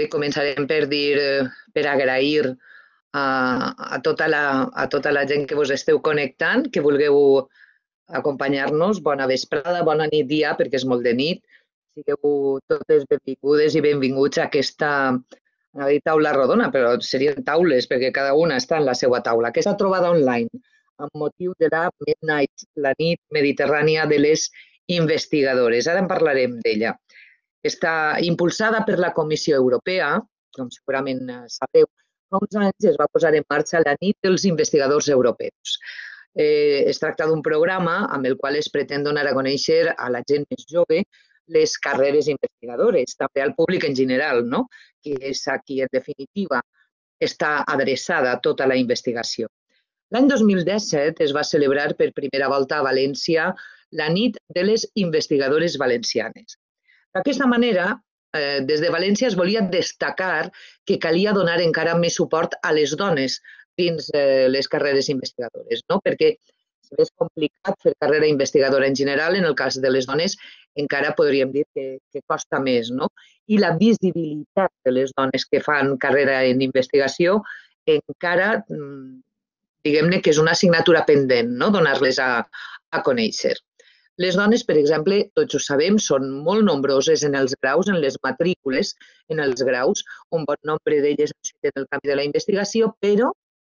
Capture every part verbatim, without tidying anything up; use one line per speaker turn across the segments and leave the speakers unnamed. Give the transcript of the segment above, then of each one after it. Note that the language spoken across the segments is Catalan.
bé, començarem per dir, per agrair a, a, tota la, a tota la gent que vos esteu connectant, que vulgueu acompanyar-nos. Bona vesprada, bona nit dia, perquè és molt de nit. Sigueu totes benvingudes i benvinguts a aquesta a dir taula rodona, però serien taules, perquè cada una està en la seva taula. Aquesta trobada online, amb motiu de la Midnight, la nit mediterrània de les investigadores. Ara en parlarem d'ella. Està impulsada per la Comissió Europea, com segurament sabreu. Fa uns anys es va posar en marxa la nit dels investigadors europeus. Eh, es tracta d'un programa amb el qual es pretén donar a conèixer a la gent més jove les carreres investigadores, també al públic en general, no? Que és a qui, en definitiva, està adreçada tota la investigació. L'any dos mil disset es va celebrar per primera volta a València la nit de les investigadores valencianes. D'aquesta manera, eh, des de València es volia destacar que calia donar encara més suport a les dones dins eh, les carreres investigadores, no? Perquè si és complicat fer carrera investigadora en general, en el cas de les dones encara podríem dir que, que costa més, no? I la visibilitat de les dones que fan carrera en investigació encara, diguem-ne que és una assignatura pendent, no? Donar-les a, a conèixer. Les dones, per exemple, tots ho sabem, són molt nombroses en els graus, en les matrícules, en els graus, un bon nombre d'elles en el camp de la investigació, però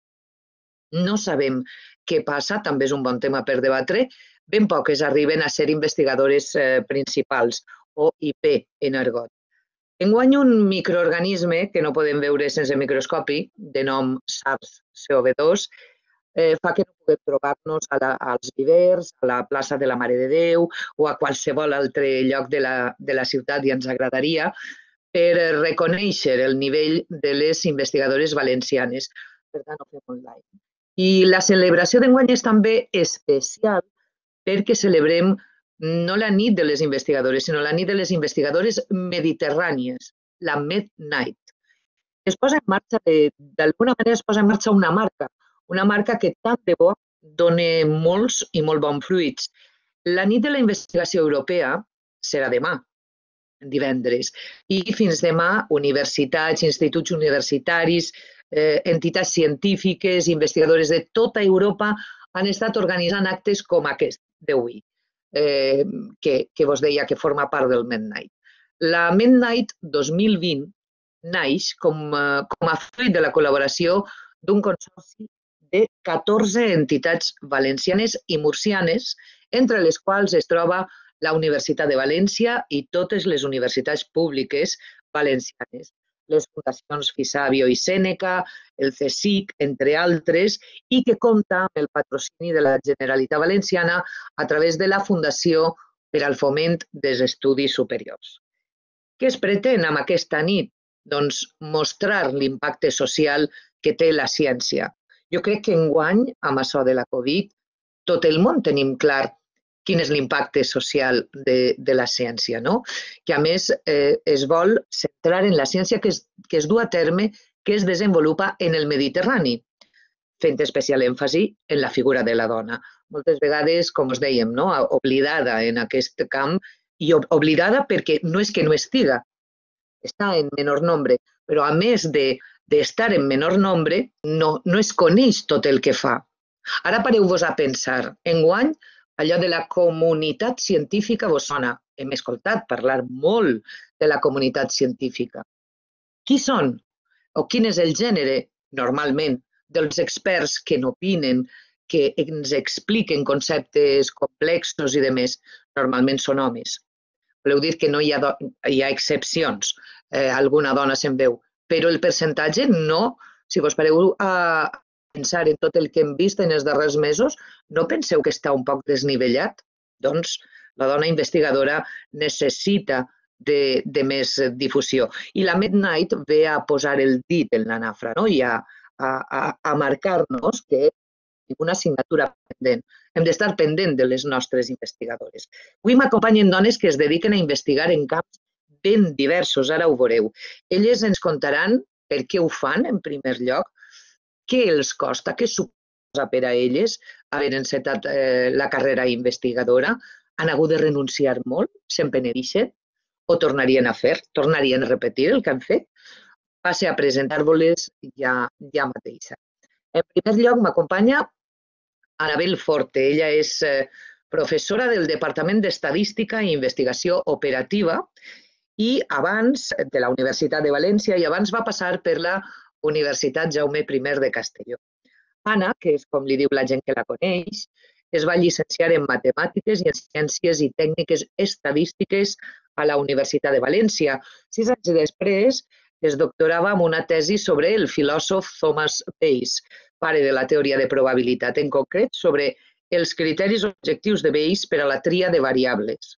no sabem què passa, també és un bon tema per debatre, ben poques arriben a ser investigadores eh, principals, o I P en argot. Enguany un microorganisme que no podem veure sense microscopi, de nom SARS CoV dos, Eh, fa que no puguem trobar-nos als vivers, a la plaça de la Mare de Déu o a qualsevol altre lloc de la, de la ciutat, i ens agradaria, per reconèixer el nivell de les investigadores valencianes. Per tant, ho fem online. I la celebració d'enguany és també especial perquè celebrem no la nit de les investigadores, sinó la nit de les investigadores mediterrànies, la Midnight. Es posa en marxa, d'alguna manera es posa en marxa una marca, una marca que tant de bo dona molts i molt bons fruits. La nit de la investigació europea serà demà, divendres, i fins demà universitats, instituts universitaris, eh, entitats científiques, investigadores de tota Europa han estat organitzant actes com aquest d'avui, eh, que, que vos deia que forma part del Midnight. La Midnight dos mil vint naix com, eh, com a fruit de la col·laboració d'un consorci de catorze entitats valencianes i murcianes, entre les quals es troba la Universitat de València i totes les universitats públiques valencianes, les fundacions Fisabio i Sèneca, el CSIC, entre altres, i que compta amb el patrocini de la Generalitat Valenciana a través de la Fundació per al Foment dels Estudis Superiors. Què es pretén amb aquesta nit? Doncs mostrar l'impacte social que té la ciència. Jo crec que enguany, amb això de la Covid, tot el món tenim clar quin és l'impacte social de, de la ciència, no? Que a més eh, es vol centrar en la ciència que es, que es du a terme, que es desenvolupa en el Mediterrani, fent especial èmfasi en la figura de la dona. Moltes vegades, com us dèiem, no? Oblidada en aquest camp, i oblidada perquè no és que no estiga, està en menor nombre, però a més de d'estar en menor nombre, no, no es coneix tot el que fa. Ara pareu-vos a pensar, enguany, allò de la comunitat científica vos sona. Hem escoltat parlar molt de la comunitat científica. Qui són? O quin és el gènere, normalment, dels experts que n'opinen, que ens expliquen conceptes complexos i demés? Normalment són homes. Voleu dir que no hi ha, hi ha excepcions, eh, alguna dona se'n veu, però el percentatge no. Si vos pareu a pensar en tot el que hem vist en els darrers mesos, no penseu que està un poc desnivellat? Doncs la dona investigadora necessita de, de més difusió. I la Midnight ve a posar el dit en la nafra, no? I a, a, a marcar-nos que és una assignatura pendent. Hem d'estar pendent de les nostres investigadores. Avui m'acompanyen dones que es dediquen a investigar en camps ben diversos, ara ho veureu. Elles ens contaran per què ho fan, en primer lloc, què els costa, què suposa per a elles haver encetat eh, la carrera investigadora. Han hagut de renunciar molt, se'n penedixen, o tornarien a fer, tornarien a repetir el que han fet. passe a presentar-vos-les ja, ja mateixa. En primer lloc, m'acompanya Anabel Forte. Ella és eh, professora del Departament d'Estadística i Investigació Operativa i abans de la Universitat de València i abans va passar per la Universitat Jaume primer de Castelló. Anna, que és com li diu la gent que la coneix, es va llicenciar en Matemàtiques i en Ciències i Tècniques Estadístiques a la Universitat de València. Sis anys després es doctorava amb una tesi sobre el filòsof Thomas Bayes, pare de la teoria de probabilitat, en concret sobre els criteris objectius de Bayes per a la tria de variables.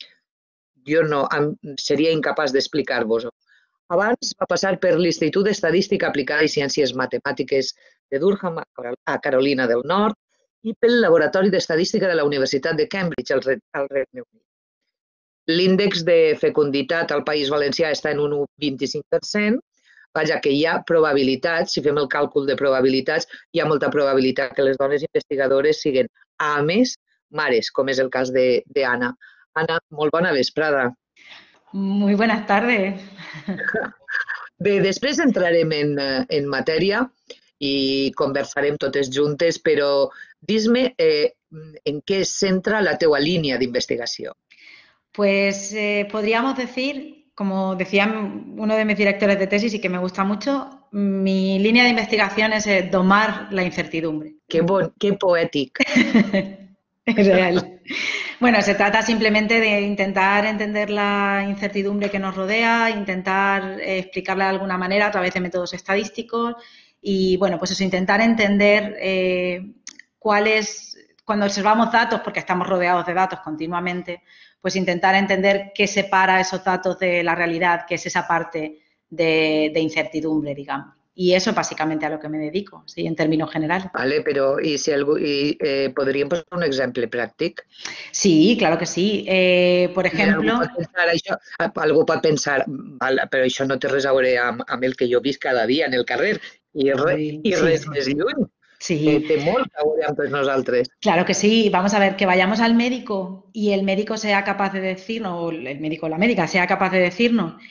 Jo no, seria incapaç d'explicar-vos-ho. Abans va passar per l'Institut d'Estadística Aplicada i Ciències Matemàtiques de Durham, a Carolina del Nord, i pel Laboratori d'Estadística de la Universitat de Cambridge, al Regne Unit. L'índex de fecunditat al País Valencià està en un u coma vint-i-cinc per cent. Vaja, que hi ha probabilitats, si fem el càlcul de probabilitats, hi ha molta probabilitat que les dones investigadores siguin, a més, mares, com és el cas d'Anna. Anna, molt bona vesprada.
Muy buenas tardes.
Bé, després entrarem en, en matèria i conversarem totes juntes, però dis-me eh, en què es centra la teua línia d'investigació.
Pues eh, podríamos decir, como decía uno de mis directores de tesis y que me gusta mucho, mi línea de investigación es eh, domar la incertidumbre.
Qué, bon, qué poético.
Es real. Bueno, se trata simplemente de intentar entender la incertidumbre que nos rodea, intentar eh, explicarla de alguna manera a través de métodos estadísticos y, bueno, pues eso, intentar entender eh, cuáles, cuando observamos datos, porque estamos rodeados de datos continuamente, pues intentar entender qué separa esos datos de la realidad, que es esa parte de, de incertidumbre, digamos. Y eso es básicamente a lo que me dedico, ¿sí? En términos generales.
Vale, però i si algú, i, eh, podríem posar un exemple pràctic?
Sí, claro que sí. Eh, por ejemplo...
Algú pot pensar, això, algú pot pensar, val, però això no té res a veure amb, amb el que jo visc cada dia en el carrer i, re, sí, i res sí, més sí. lluny.
Sí.
Eh, té molt a veure amb tots nosaltres.
Claro que sí. Vamos a ver, que vayamos al médico y el médico sea capaz de decirnos, o el médico o la médica sea capaz de decirnos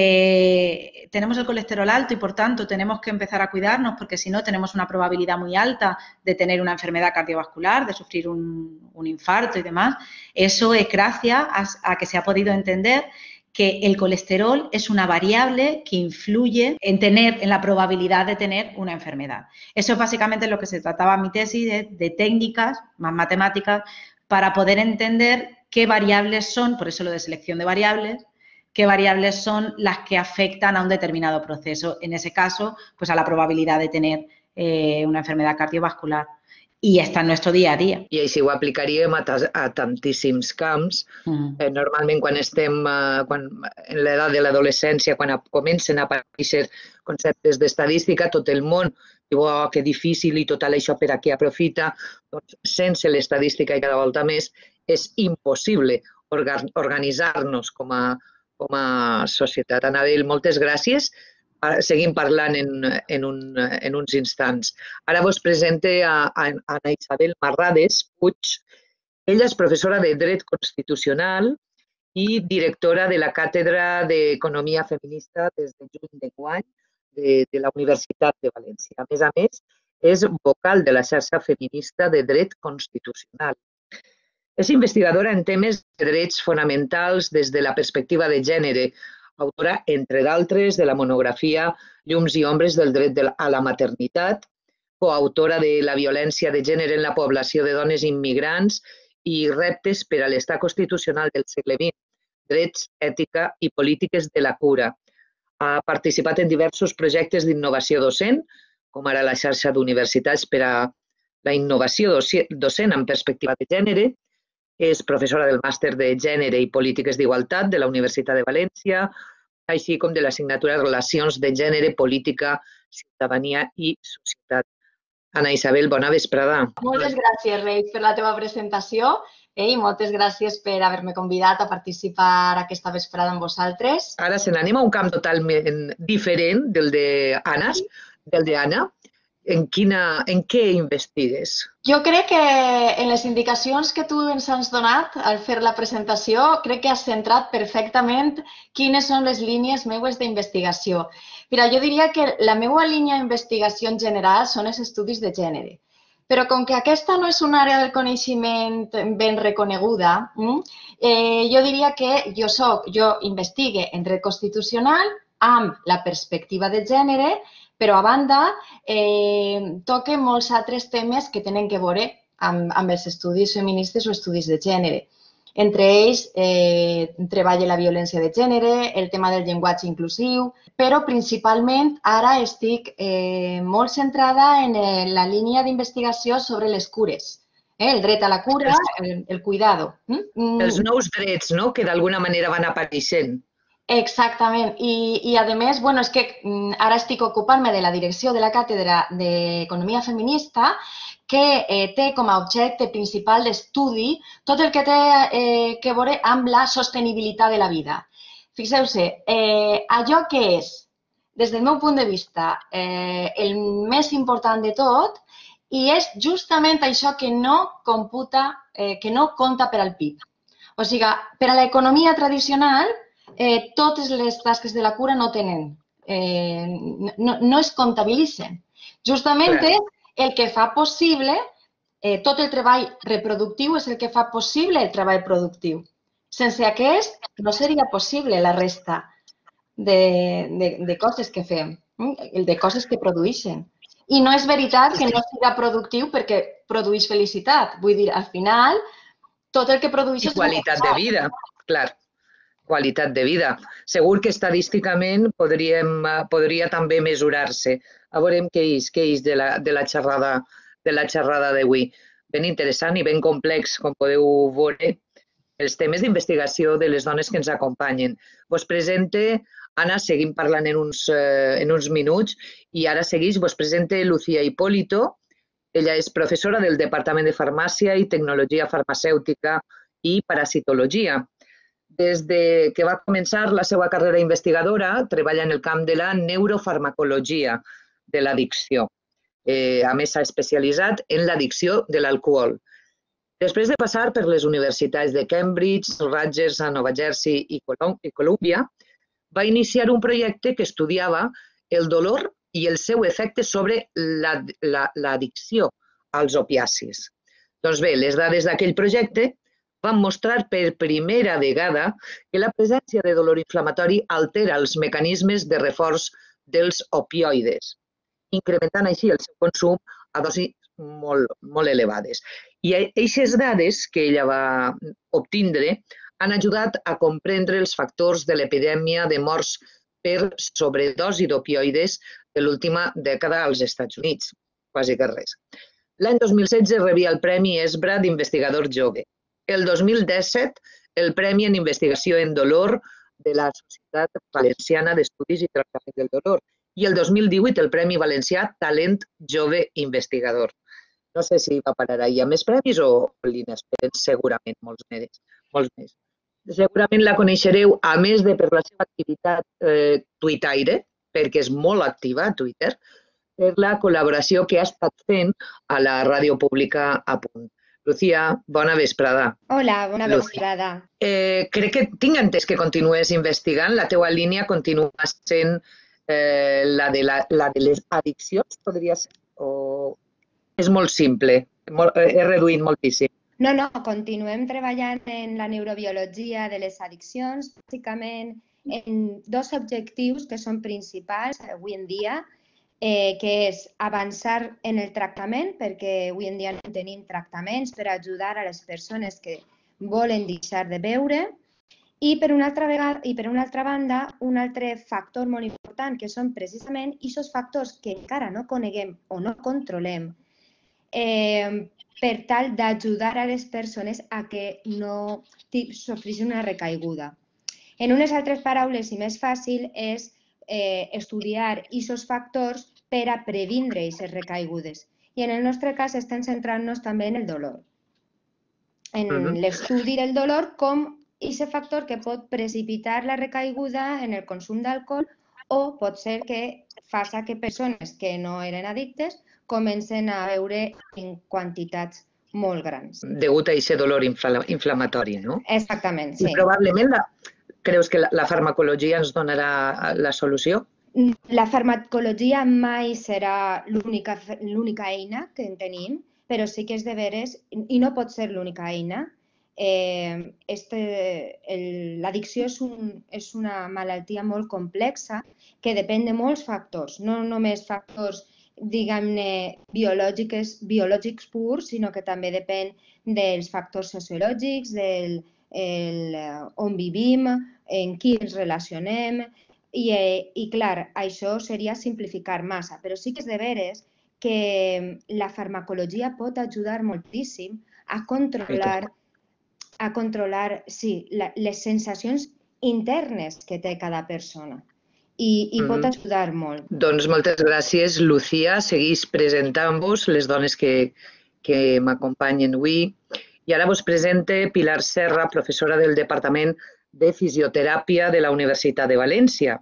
que tenemos el colesterol alto y por tanto tenemos que empezar a cuidarnos porque si no tenemos una probabilidad muy alta de tener una enfermedad cardiovascular, de sufrir un, un infarto y demás. Eso es gracias a, a que se ha podido entender que el colesterol es una variable que influye en tener, en la probabilidad de tener una enfermedad. Eso es básicamente lo que se trataba en mi tesis de, de técnicas más matemáticas para poder entender qué variables son, por eso lo de selección de variables, qué variables son las que afectan a un determinado proceso, en ese caso, pues a la probabilidad de tener eh, una enfermedad cardiovascular. I està en nuestro dia a dia.
I així ho aplicaríem a, a tantíssims camps. Mm. Eh, normalment quan estem eh, quan, en l'edat de l'adolescència, quan a, comencen a aparèixer conceptes d'estadística, tot el món diu oh, que difícil i tot això per a què aprofita. Doncs, sense l'estadística i cada volta més és impossible orga, organitzar-nos com a, com a societat. Anabel, moltes gràcies. Seguim parlant en, en, un, en uns instants. Ara vos presente a, a Ana Isabel Marrades Puig. Ella és professora de Dret Constitucional i directora de la Càtedra d'Economia Feminista des de juny d'enguany de, de la Universitat de València. A més a més, és vocal de la xarxa feminista de Dret Constitucional. És investigadora en temes de drets fonamentals des de la perspectiva de gènere, autora, entre d'altres, de la monografia Llums i ombres del dret a la maternitat, coautora de la violència de gènere en la població de dones immigrants i reptes per a l'estat constitucional del segle vint, drets, ètica i polítiques de la cura. Ha participat en diversos projectes d'innovació docent, com ara la xarxa d'universitats per a la innovació docent en perspectiva de gènere. És professora del màster de Gènere i Polítiques d'Igualtat de la Universitat de València, així com de l'assignatura Relacions de Gènere, Política, Ciutadania i Societat. Ana Isabel, bona vesprada.
Moltes gràcies, Reis, per la teva presentació i moltes gràcies per haver-me convidat a participar aquesta vesprada amb vosaltres.
Ara se n'anem a un camp totalment diferent del d'Anna, del d'Anna. en, quina, en què investigues?
Jo crec que en les indicacions que tu ens has donat al fer la presentació, crec que has centrat perfectament quines són les línies meues d'investigació. Mira, jo diria que la meva línia d'investigació en general són els estudis de gènere. Però com que aquesta no és una àrea del coneixement ben reconeguda, eh, jo diria que jo soc, jo investigue en dret constitucional amb la perspectiva de gènere, però a banda eh, toca molts altres temes que tenen que veure amb, amb els estudis feministes o estudis de gènere. Entre ells, eh, treballa la violència de gènere, el tema del llenguatge inclusiu, però principalment ara estic eh, molt centrada en la línia d'investigació sobre les cures, eh, el dret a la cura, el, el cuidado.
Mm? Els nous drets, no?, que d'alguna manera van apareixent.
Exactament. I, i a més, bueno, és que ara estic ocupant-me de la direcció de la Càtedra d'Economia Feminista, que eh, té com a objecte principal d'estudi tot el que té eh, que veure amb la sostenibilitat de la vida. Fixeu-se, eh, allò que és, des del meu punt de vista, eh, el més important de tot, i és justament això que no computa, eh, que no compta per al P I B. O sigui, per a l'economia tradicional, eh, totes les tasques de la cura no tenen, eh, no, no es comptabilitzen. Justament és el que fa possible, eh, tot el treball reproductiu és el que fa possible el treball productiu. Sense aquest no seria possible la resta de, de, de coses que fem, de coses que produeixen. I no és veritat que no siga productiu perquè produeix felicitat. Vull dir, al final, tot el que produeix és
qualitat de vida, clar. Qualitat de vida. Segur que estadísticament podríem, podria també mesurar-se. A veurem què és, què és de la, de la xerrada de la xerrada d'avui. Ben interessant i ben complex, com podeu veure, els temes d'investigació de les dones que ens acompanyen. Vos presente, Anna, seguim parlant en uns, eh, en uns minuts, i ara segueix, vos presente Lucía Hipólito. Ella és professora del Departament de Farmàcia i Tecnologia Farmacèutica i Parasitologia. Des de que va començar la seva carrera investigadora, treballa en el camp de la neurofarmacologia de l'addicció. Eh, a més, s'ha especialitzat en l'addicció de l'alcohol. Després de passar per les universitats de Cambridge, Rutgers, a Nova Jersey i Colúmbia, va iniciar un projecte que estudiava el dolor i el seu efecte sobre l'addicció als opiacis. Doncs bé, les dades d'aquell projecte van mostrar per primera vegada que la presència de dolor inflamatori altera els mecanismes de reforç dels opioides, incrementant així el seu consum a dosis molt, molt elevades. I aquestes dades que ella va obtindre han ajudat a comprendre els factors de l'epidèmia de morts per sobredosi d'opioides de l'última dècada als Estats Units, quasi que res. L'any dos mil setze rebia el Premi ESBRA d'investigador jove. El dos mil disset, el Premi en Investigació en Dolor de la Societat Valenciana d'Estudis i Tractament del Dolor. I el dos mil divuit, el Premi Valencià Talent Jove Investigador. No sé si va parar ahir a més premis o li n'esperen segurament molts més. Molts més. Segurament la coneixereu, a més de per la seva activitat eh, tuitaire, perquè és molt activa a Twitter, per la col·laboració que ha estat fent a la ràdio pública a Punt. Lucía, bona vesprada.
Hola, bona vesprada.
Eh, crec que tinc entès que continues investigant, la teua línia continua sent eh, la, de la, la de les addiccions, podria ser? O és molt simple, molt, he reduït moltíssim.
No, no, continuem treballant en la neurobiologia de les addiccions, bàsicament en dos objectius que són principals avui en dia, eh, que és avançar en el tractament, perquè avui en dia no tenim tractaments per ajudar a les persones que volen deixar de beure, i per una altra vegada, i per una altra banda, un altre factor molt important, que són precisament aquests factors que encara no coneguem o no controlem, eh, per tal d'ajudar a les persones a que no sofreixin una recaiguda. En unes altres paraules i més fàcil és eh, estudiar aquests factors per a previndre aquestes recaigudes. I en el nostre cas estem centrant-nos també en el dolor. En uh-huh. l'estudi del dolor com aquest factor que pot precipitar la recaiguda en el consum d'alcohol o pot ser que faci que persones que no eren addictes comencen a veure en quantitats molt grans.
Degut a aquest dolor inflamatori, no?
Exactament, sí.
I probablement la, creus que la, la farmacologia ens donarà la solució?
La farmacologia mai serà l'única eina que en tenim, però sí que és de veres, i no pot ser l'única eina. Eh, este, l'addicció és, un, és una malaltia molt complexa que depèn de molts factors, no només factors, diguem-ne, biològics, biològics purs, sinó que també depèn dels factors sociològics, del el, on vivim, en qui ens relacionem, i, i clar, això seria simplificar massa, però sí que és de veres que la farmacologia pot ajudar moltíssim a controlar a controlar, sí, la, les sensacions internes que té cada persona i, i pot ajudar molt.
Doncs moltes gràcies, Lucía. Seguís presentant-vos les dones que, que m'acompanyen avui. I ara vos presente Pilar Serra, professora del Departament de Fisioteràpia de la Universitat de València.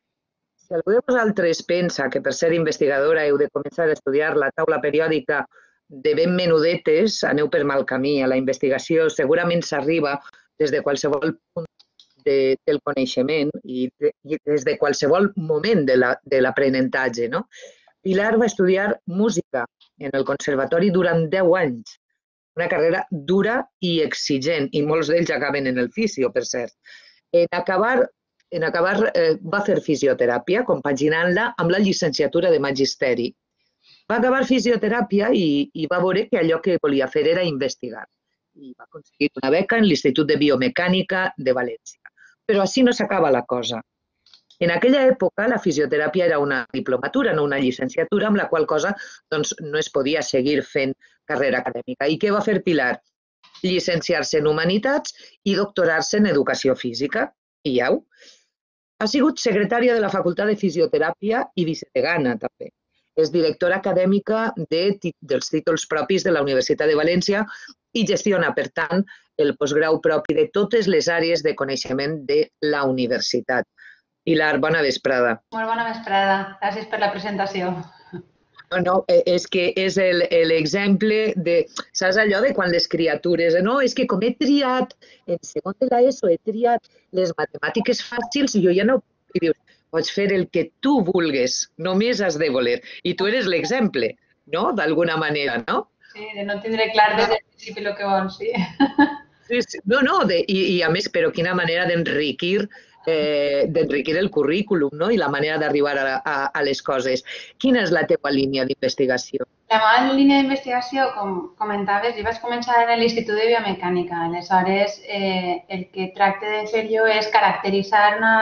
Si algú de vosaltres pensa que per ser investigadora heu de començar a estudiar la taula periòdica de ben menudetes, aneu per mal camí. A la investigació segurament s'arriba des de qualsevol punt de, del coneixement i, de, i des de qualsevol moment de l'aprenentatge, la, no? Pilar va estudiar música en el conservatori durant deu anys, una carrera dura i exigent, i molts d'ells acaben en el fisio, per cert. En acabar, en acabar eh, va fer fisioteràpia, compaginant-la amb la llicenciatura de magisteri. Va acabar fisioteràpia i, i va veure que allò que volia fer era investigar. I va aconseguir una beca en l'Institut de Biomecànica de València. Però així no s'acaba la cosa. En aquella època la fisioteràpia era una diplomatura, no una llicenciatura, amb la qual cosa doncs, no es podia seguir fent carrera acadèmica. I què va fer Pilar? Llicenciar-se en Humanitats i doctorar-se en Educació Física. I au. Ha sigut secretària de la Facultat de Fisioteràpia i vicedegana, també. És directora acadèmica de, dels títols propis de la Universitat de València i gestiona, per tant, el postgrau propi de totes les àrees de coneixement de la universitat. Pilar, bona vesprada.
Molt bona vesprada. Gràcies per la presentació.
No, no, és que és l'exemple de... Saps allò de quan les criatures... No, és que com he triat, en segon de l'ESO he triat les matemàtiques fàcils i jo ja no... I dius, pots fer el que tu vulguis, només has de voler. I tu eres l'exemple, no? D'alguna manera, no?
Sí, de no tindre clar des del principi el que vols, sí.
Sí, sí. No, no, de, i, i a més, però quina manera d'enriquir eh, d'enriquir el currículum, no? I la manera d'arribar a, a, a les coses. Quina és la teva línia d'investigació?
La meva línia d'investigació, com comentaves, jo vaig començar en l'Institut de Biomecànica. Aleshores, eh, el que tracte de fer jo és caracteritzar una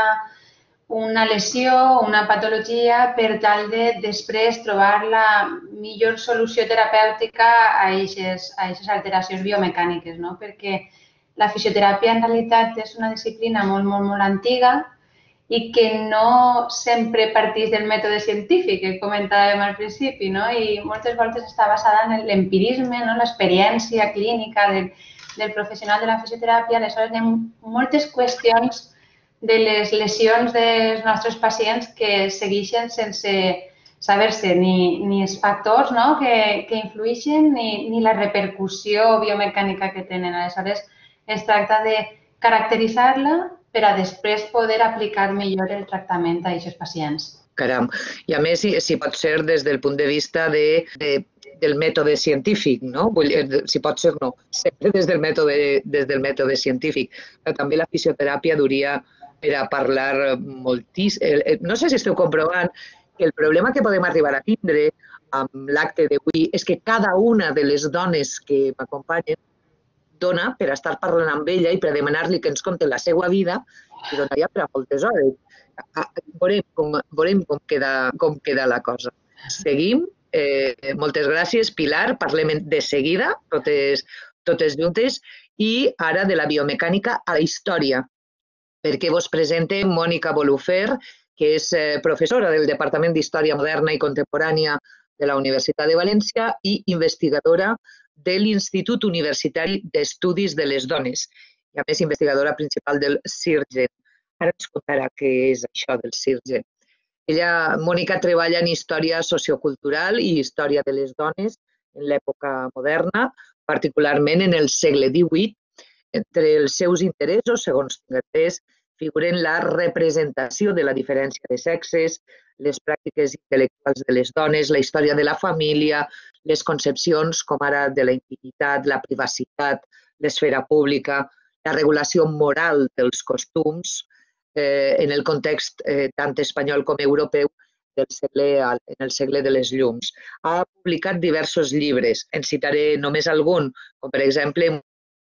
una lesió, una patologia, per tal de després trobar la millor solució terapèutica a aquestes alteracions biomecàniques, no? Perquè la fisioteràpia en realitat és una disciplina molt, molt, molt antiga i que no sempre parteix del mètode científic, que comentàvem al principi, no? I moltes voltes està basada en l'empirisme, no? L'experiència clínica del, del professional de la fisioteràpia. Aleshores, hi ha moltes qüestions de les lesions dels nostres pacients que segueixen sense saber-se ni, ni els factors, no? que, que influeixen ni, ni la repercussió biomecànica que tenen. Aleshores, es tracta de caracteritzar-la per a després poder aplicar millor el tractament a aquests pacients.
Caram. I a més, si, si pot ser des del punt de vista de, de, del mètode científic, no? Vull dir, si pot ser, no, sempre des del mètode, des del mètode científic. Però també la fisioteràpia duria per a parlar moltíssim. No sé si esteu comprovant que el problema que podem arribar a tindre amb l'acte d'avui és que cada una de les dones que m'acompanyen dona per estar parlant amb ella i per demanar-li que ens conti la seva vida i donaria per a moltes hores. Veurem com, veurem com, queda, com queda la cosa. Seguim. Eh, moltes gràcies, Pilar. Parlem de seguida, totes, totes juntes. I ara de la biomecànica a la història, perquè vos presente Mònica Bolufer, que és professora del Departament d'Història Moderna i Contemporània de la Universitat de València i investigadora de l'Institut Universitari d'Estudis de les Dones, i a més investigadora principal del CIRGEN. Ara ens contarà què és això del CIRGEN. Ella, Mònica, treballa en història sociocultural i història de les dones en l'època moderna, particularment en el segle divuit. Entre els seus interessos, segons tinc entès, figuren la representació de la diferència de sexes, les pràctiques intel·lectuals de les dones, la història de la família, les concepcions com ara de la intimitat, la privacitat, l'esfera pública, la regulació moral dels costums eh, en el context eh, tant espanyol com europeu del segle, en el segle de les llums. Ha publicat diversos llibres, en citaré només algun, com per exemple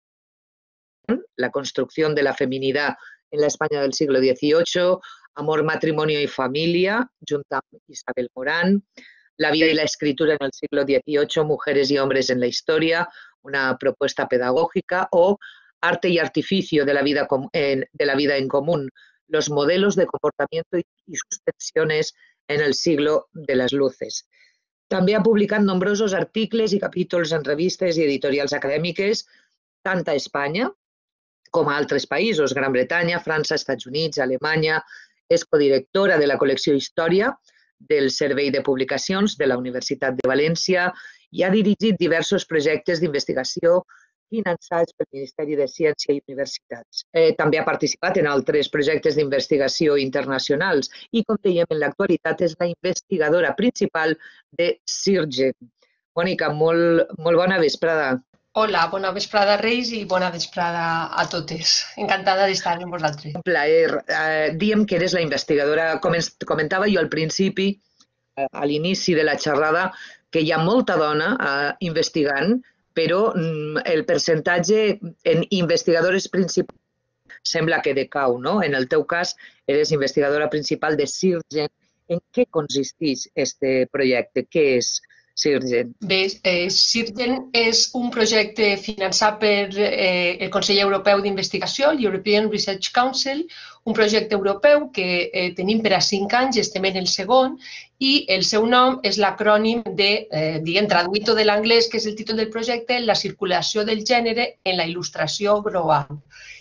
La construcción de la feminidad en la España del siglo dieciocho, Amor, matrimonio y familia, junto a Isabel Morán, La vida y la escritura en el siglo dieciocho, Mujeres y hombres en la historia, una propuesta pedagógica, o Arte y artificio de la vida, en, de la vida en común, los modelos de comportamiento y sus tensiones en el siglo de las luces. També ha publicat nombrosos articles i capítols en revistes i editorials acadèmiques, tant a Espanya com a altres països, Gran Bretanya, França, Estats Units, Alemanya. És codirectora de la col·lecció Història del Servei de Publicacions de la Universitat de València i ha dirigit diversos projectes d'investigació finançats pel Ministeri de Ciència i Universitats. Eh, també ha participat en altres projectes d'investigació internacionals i, com dèiem, en l'actualitat és la investigadora principal de CIRGEN. Mònica, molt, molt bona vesprada.
Hola, bona vesprada, Reis, i bona vesprada a totes. Encantada d'estar amb vosaltres.
Un plaer. Eh, diem que eres la investigadora. Com comentava jo al principi, eh, a l'inici de la xerrada, que hi ha molta dona eh, investigant, però mm, el percentatge en investigadores principals sembla que decau, no? En el teu cas, eres investigadora principal de CIRGEN. En què consisteix este projecte? Què és CIRGEN?
Bé, eh, CIRGEN és un projecte finançat per eh, el Consell Europeu d'Investigació, l'European Research Council, un projecte europeu que eh, tenim per a cinc anys, estem en el segon, i el seu nom és l'acrònim de, eh, diguem, traduït de l'anglès, que és el títol del projecte, La circulació del gènere en la il·lustració global.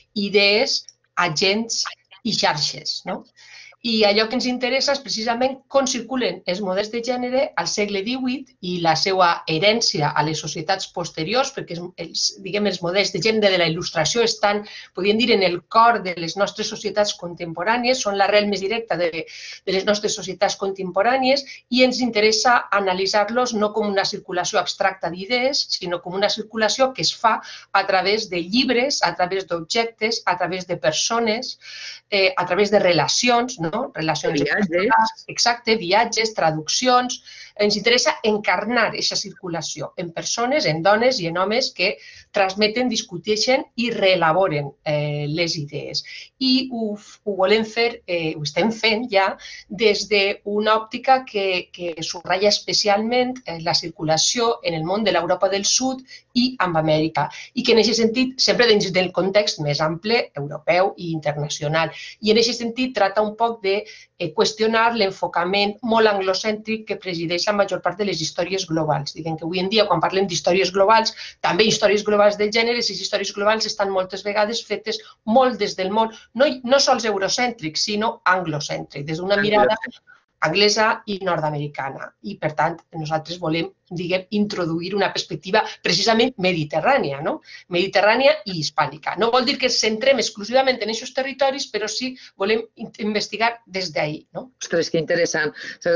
Idees, agents i xarxes, no? I allò que ens interessa és precisament com circulen els models de gènere al segle divuit i la seva herència a les societats posteriors, perquè els, diguem, els models de gènere de la il·lustració estan, podríem dir, en el cor de les nostres societats contemporànies, són l'arrel més directa de, de les nostres societats contemporànies i ens interessa analitzar-los no com una circulació abstracta d'idees, sinó com una circulació que es fa a través de llibres, a través d'objectes, a través de persones, eh, a través de relacions, no? Relacions
viatges.
Exacte, viatges, traduccions. Ens interessa encarnar aquesta circulació en persones, en dones i en homes que transmeten, discuteixen i reelaboren eh, les idees. I ho, ho volem fer, eh, ho estem fent ja, des d'una òptica que, que subratlla especialment eh, la circulació en el món de l'Europa del Sud i amb Amèrica. I que en aquest sentit, sempre dins del context més ample, europeu i internacional. I en aquest sentit tracta un poc de eh, qüestionar l'enfocament molt anglocèntric que presideix la major part de les històries globals. Diguem que avui en dia, quan parlem d'històries globals, també històries globals del gènere, les històries globals estan moltes vegades fetes molt des del món, no, no sols eurocèntric, sinó anglocèntric, des d'una mirada anglesa i nord-americana. I, per tant, nosaltres volem, diguem, introduir una perspectiva precisament mediterrània, no? Mediterrània i hispànica. No vol dir que ens centrem exclusivament en aquests territoris, però sí volem investigar des d'ahir, no?
Ostres, que interessant.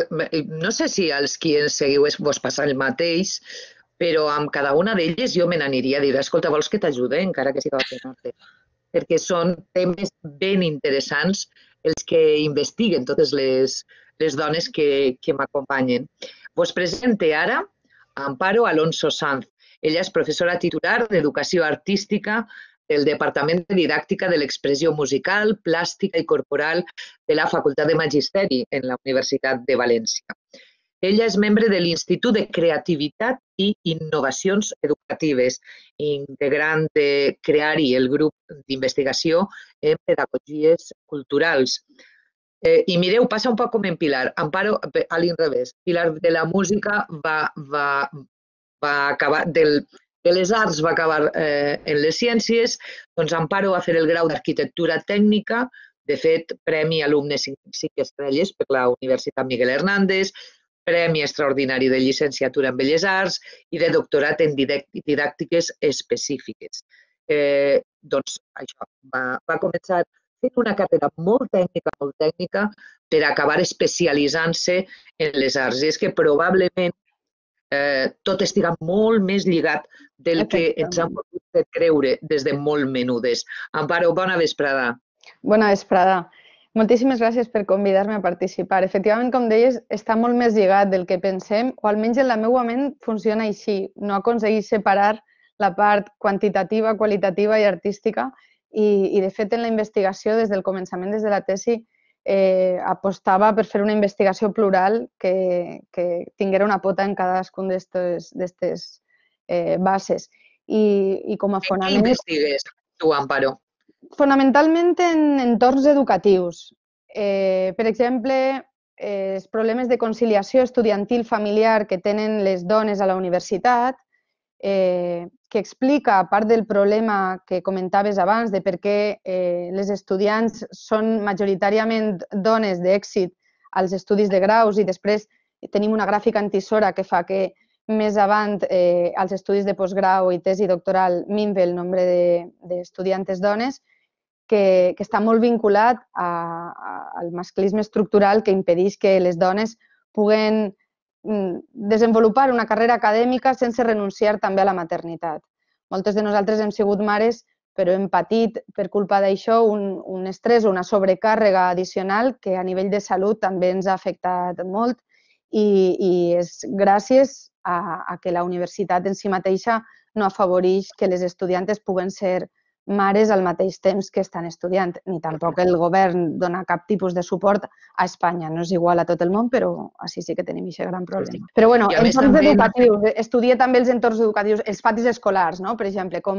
No sé si als qui ens seguiu vos passa el mateix, però amb cada una d'elles jo me n'aniria a dir, escolta, vols que t'ajude, encara que sigui a nord? Perquè són temes ben interessants els que investiguen totes les les dones que, que m'acompanyen. Vos presente ara Amparo Alonso Sanz. Ella és professora titular d'Educació Artística del Departament de Didàctica de l'Expressió Musical, Plàstica i Corporal de la Facultat de Magisteri en la Universitat de València. Ella és membre de l'Institut de Creativitat i Innovacions Educatives, integrant de CREARI, el grup d'investigació en pedagogies culturals. Eh, I mireu, passa un poc com en Pilar. Amparo, a l'inrevés. Pilar de la música va, va, va acabar, del, de les arts va acabar eh, en les ciències, doncs Amparo va fer el grau d'arquitectura tècnica, De fet, Premi Alumne cinc estrelles per la Universitat Miguel Hernández, Premi Extraordinari de Llicenciatura en Belles Arts i de Doctorat en Didàctiques Específiques. Eh, doncs això, va, va començar fent una carrera molt tècnica, molt tècnica, per acabar especialitzant-se en les arts. I és que probablement eh, tot estiga molt més lligat del que ens han pogut fer creure des de molt menudes. Amparo, bona vesprada.
Bona vesprada. Moltíssimes gràcies per convidar-me a participar. Efectivament, com deies, està molt més lligat del que pensem, o almenys en la meva ment funciona així. No aconsegueix separar la part quantitativa, qualitativa i artística i, i de fet, en la investigació, des del començament, des de la tesi, eh, apostava per fer una investigació plural que, que tinguera una pota en cadascun d'aquestes eh, bases. I, i com a fonament...
En què investigues tu, Amparo?
Fonamentalment en entorns educatius. Eh, per exemple, eh, els problemes de conciliació estudiantil familiar que tenen les dones a la universitat, eh, que explica, a part del problema que comentaves abans, de per què eh, les estudiants són majoritàriament dones d'èxit als estudis de graus i després tenim una gràfica antisora que fa que més avant eh, als estudis de postgrau i tesi doctoral minve el nombre d'estudiantes de, dones, que, que està molt vinculat a, a, al masclisme estructural que impedeix que les dones puguen desenvolupar una carrera acadèmica sense renunciar també a la maternitat. Moltes de nosaltres hem sigut mares, però hem patit per culpa d'això un, un estrès o una sobrecàrrega addicional que a nivell de salut també ens ha afectat molt i, i és gràcies a, a que la universitat en si mateixa no afavoreix que les estudiantes puguen ser mares al mateix temps que estan estudiant, ni tampoc el govern dona cap tipus de suport a Espanya. No és igual a tot el món, però així sí que tenim aquest gran problema. Però bueno, entorns educatius, estudia també els entorns educatius, els patis escolars, no? Per exemple, com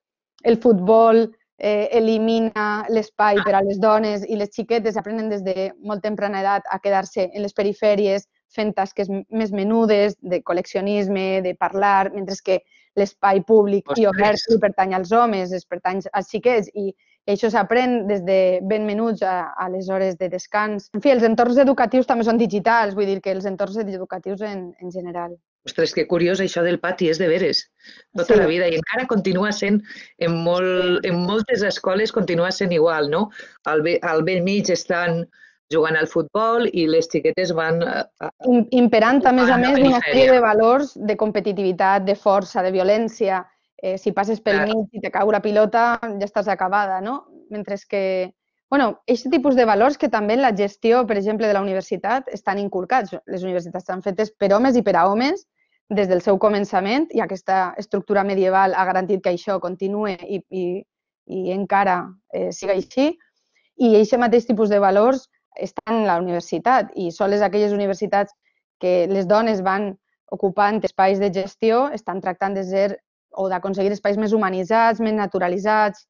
el futbol eh, elimina l'espai per a les dones i les xiquetes aprenen des de molt temprana edat a quedar-se en les perifèries fent tasques més menudes, de col·leccionisme, de parlar, mentre que l'espai públic i obert li pertany als homes, es pertany als xiquets i això s'aprèn des de ben menuts a, a les hores de descans. En fi, els entorns educatius també són digitals, vull dir que els entorns educatius en, en general.
Ostres, que curiós, això del pati és de veres, tota sí. La vida, i encara continua sent, en, molt, en moltes escoles continua sent igual, no? Al, be, al vell mig estan jugant al futbol i les xiquetes van... A,
imperant, a més a més, una sèrie de valors de competitivitat, de força, de violència. Eh, si passes pel mig i te cau la pilota, ja estàs acabada, no? Mentre que, bueno, aquest tipus de valors que també en la gestió, per exemple, de la universitat estan inculcats. Les universitats estan fetes per homes i per a homes des del seu començament i aquesta estructura medieval ha garantit que això continue i, i, i encara eh, siga així. I aquest mateix tipus de valors estan en la universitat i soles aquelles universitats que les dones van ocupant espais de gestió estan tractant de ser o d'aconseguir espais més humanitzats, més naturalitzats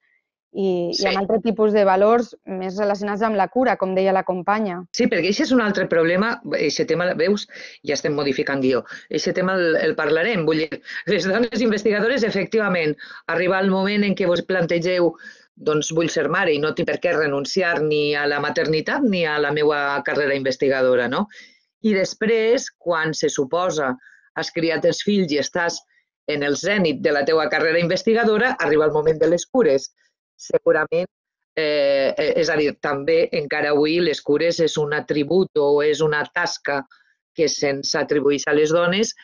i, sí. i amb altre tipus de valors més relacionats amb la cura, com deia la companya.
Sí, perquè això és un altre problema, aquest tema, veus, ja estem modificant guió, aquest tema el, el parlarem, vull dir, les dones investigadores, efectivament, arriba el moment en què vos plantegeu doncs vull ser mare i no tinc per què renunciar ni a la maternitat ni a la meva carrera investigadora, no? I després, quan se suposa has criat els fills i estàs en el zènit de la teva carrera investigadora, arriba el moment de les cures. Segurament, eh, és a dir, també encara avui les cures és un atribut o és una tasca que se'ns atribueix a les dones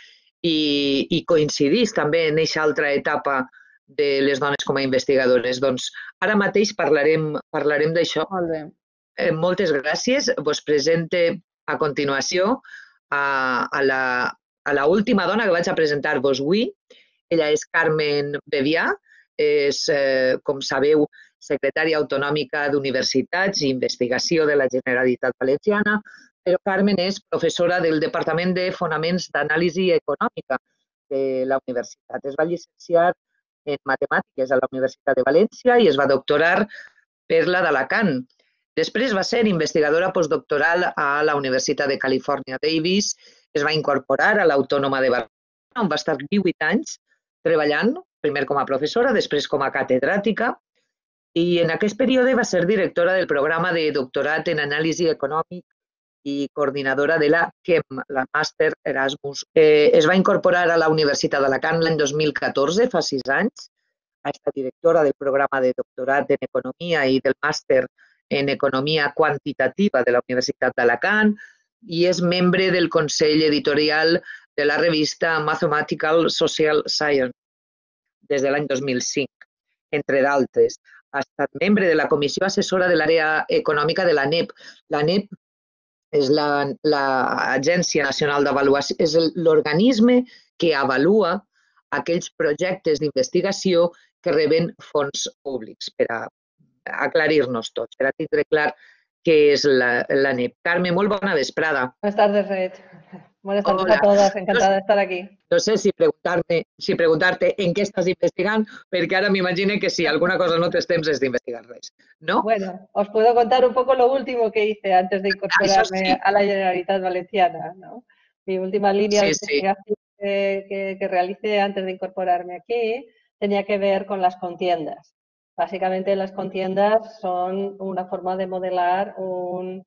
i, i coincideix també en aquesta altra etapa de les dones com a investigadores. Doncs ara mateix parlarem, parlarem d'això.
Molt bé.
Eh, moltes gràcies. Vos presente a continuació a, a, la, a la última dona que vaig a presentar-vos avui. Ella és Carmen Bevià, és, eh, com sabeu, secretària autonòmica d'Universitats i Investigació de la Generalitat Valenciana, però Carmen és professora del Departament de Fonaments d'Anàlisi Econòmica de la universitat. Es va llicenciar en Matemàtiques a la Universitat de València i es va doctorar per la d'Alacant. Després va ser investigadora postdoctoral a la Universitat de Califòrnia Davis, es va incorporar a l'Autònoma de Barcelona, on va estar divuit anys treballant, primer com a professora, després com a catedràtica, I en aquest període va ser directora del programa de doctorat en anàlisi econòmic i coordinadora de la C E M, la Màster Erasmus. Eh, es va incorporar a la Universitat d'Alacant l'any dos mil catorze, fa sis anys. Ha estat directora del programa de doctorat en Economia i del Màster en Economia Quantitativa de la Universitat d'Alacant i és membre del Consell Editorial de la revista Mathematical Social Science des de l'any dos mil cinc, entre d'altres. Ha estat membre de la Comissió Assessora de l'Àrea Econòmica de la N E P. La N E P és l'Agència Nacional d'Avaluació, és l'organisme que avalua aquells projectes d'investigació que reben fons públics, per a aclarir-nos tots, per a tindre clar què és la N E P. Carme, molt bona vesprada.
Buenas tardes, Red. Buenas tardes a todas, encantada de estar aquí.
No sé si preguntar-me, si preguntar-te en què estàs investigant, perquè ara m'imagino que si alguna cosa no tens temps és d'investigar res, ¿no?
Bueno, os puedo contar un poco lo último que hice antes de incorporarme sí. a la Generalitat Valenciana, ¿no? Mi última línea sí, de investigación sí. que, que, que realicé antes de incorporarme aquí tenía que ver con las contiendas. Básicamente las contiendas son una forma de modelar un...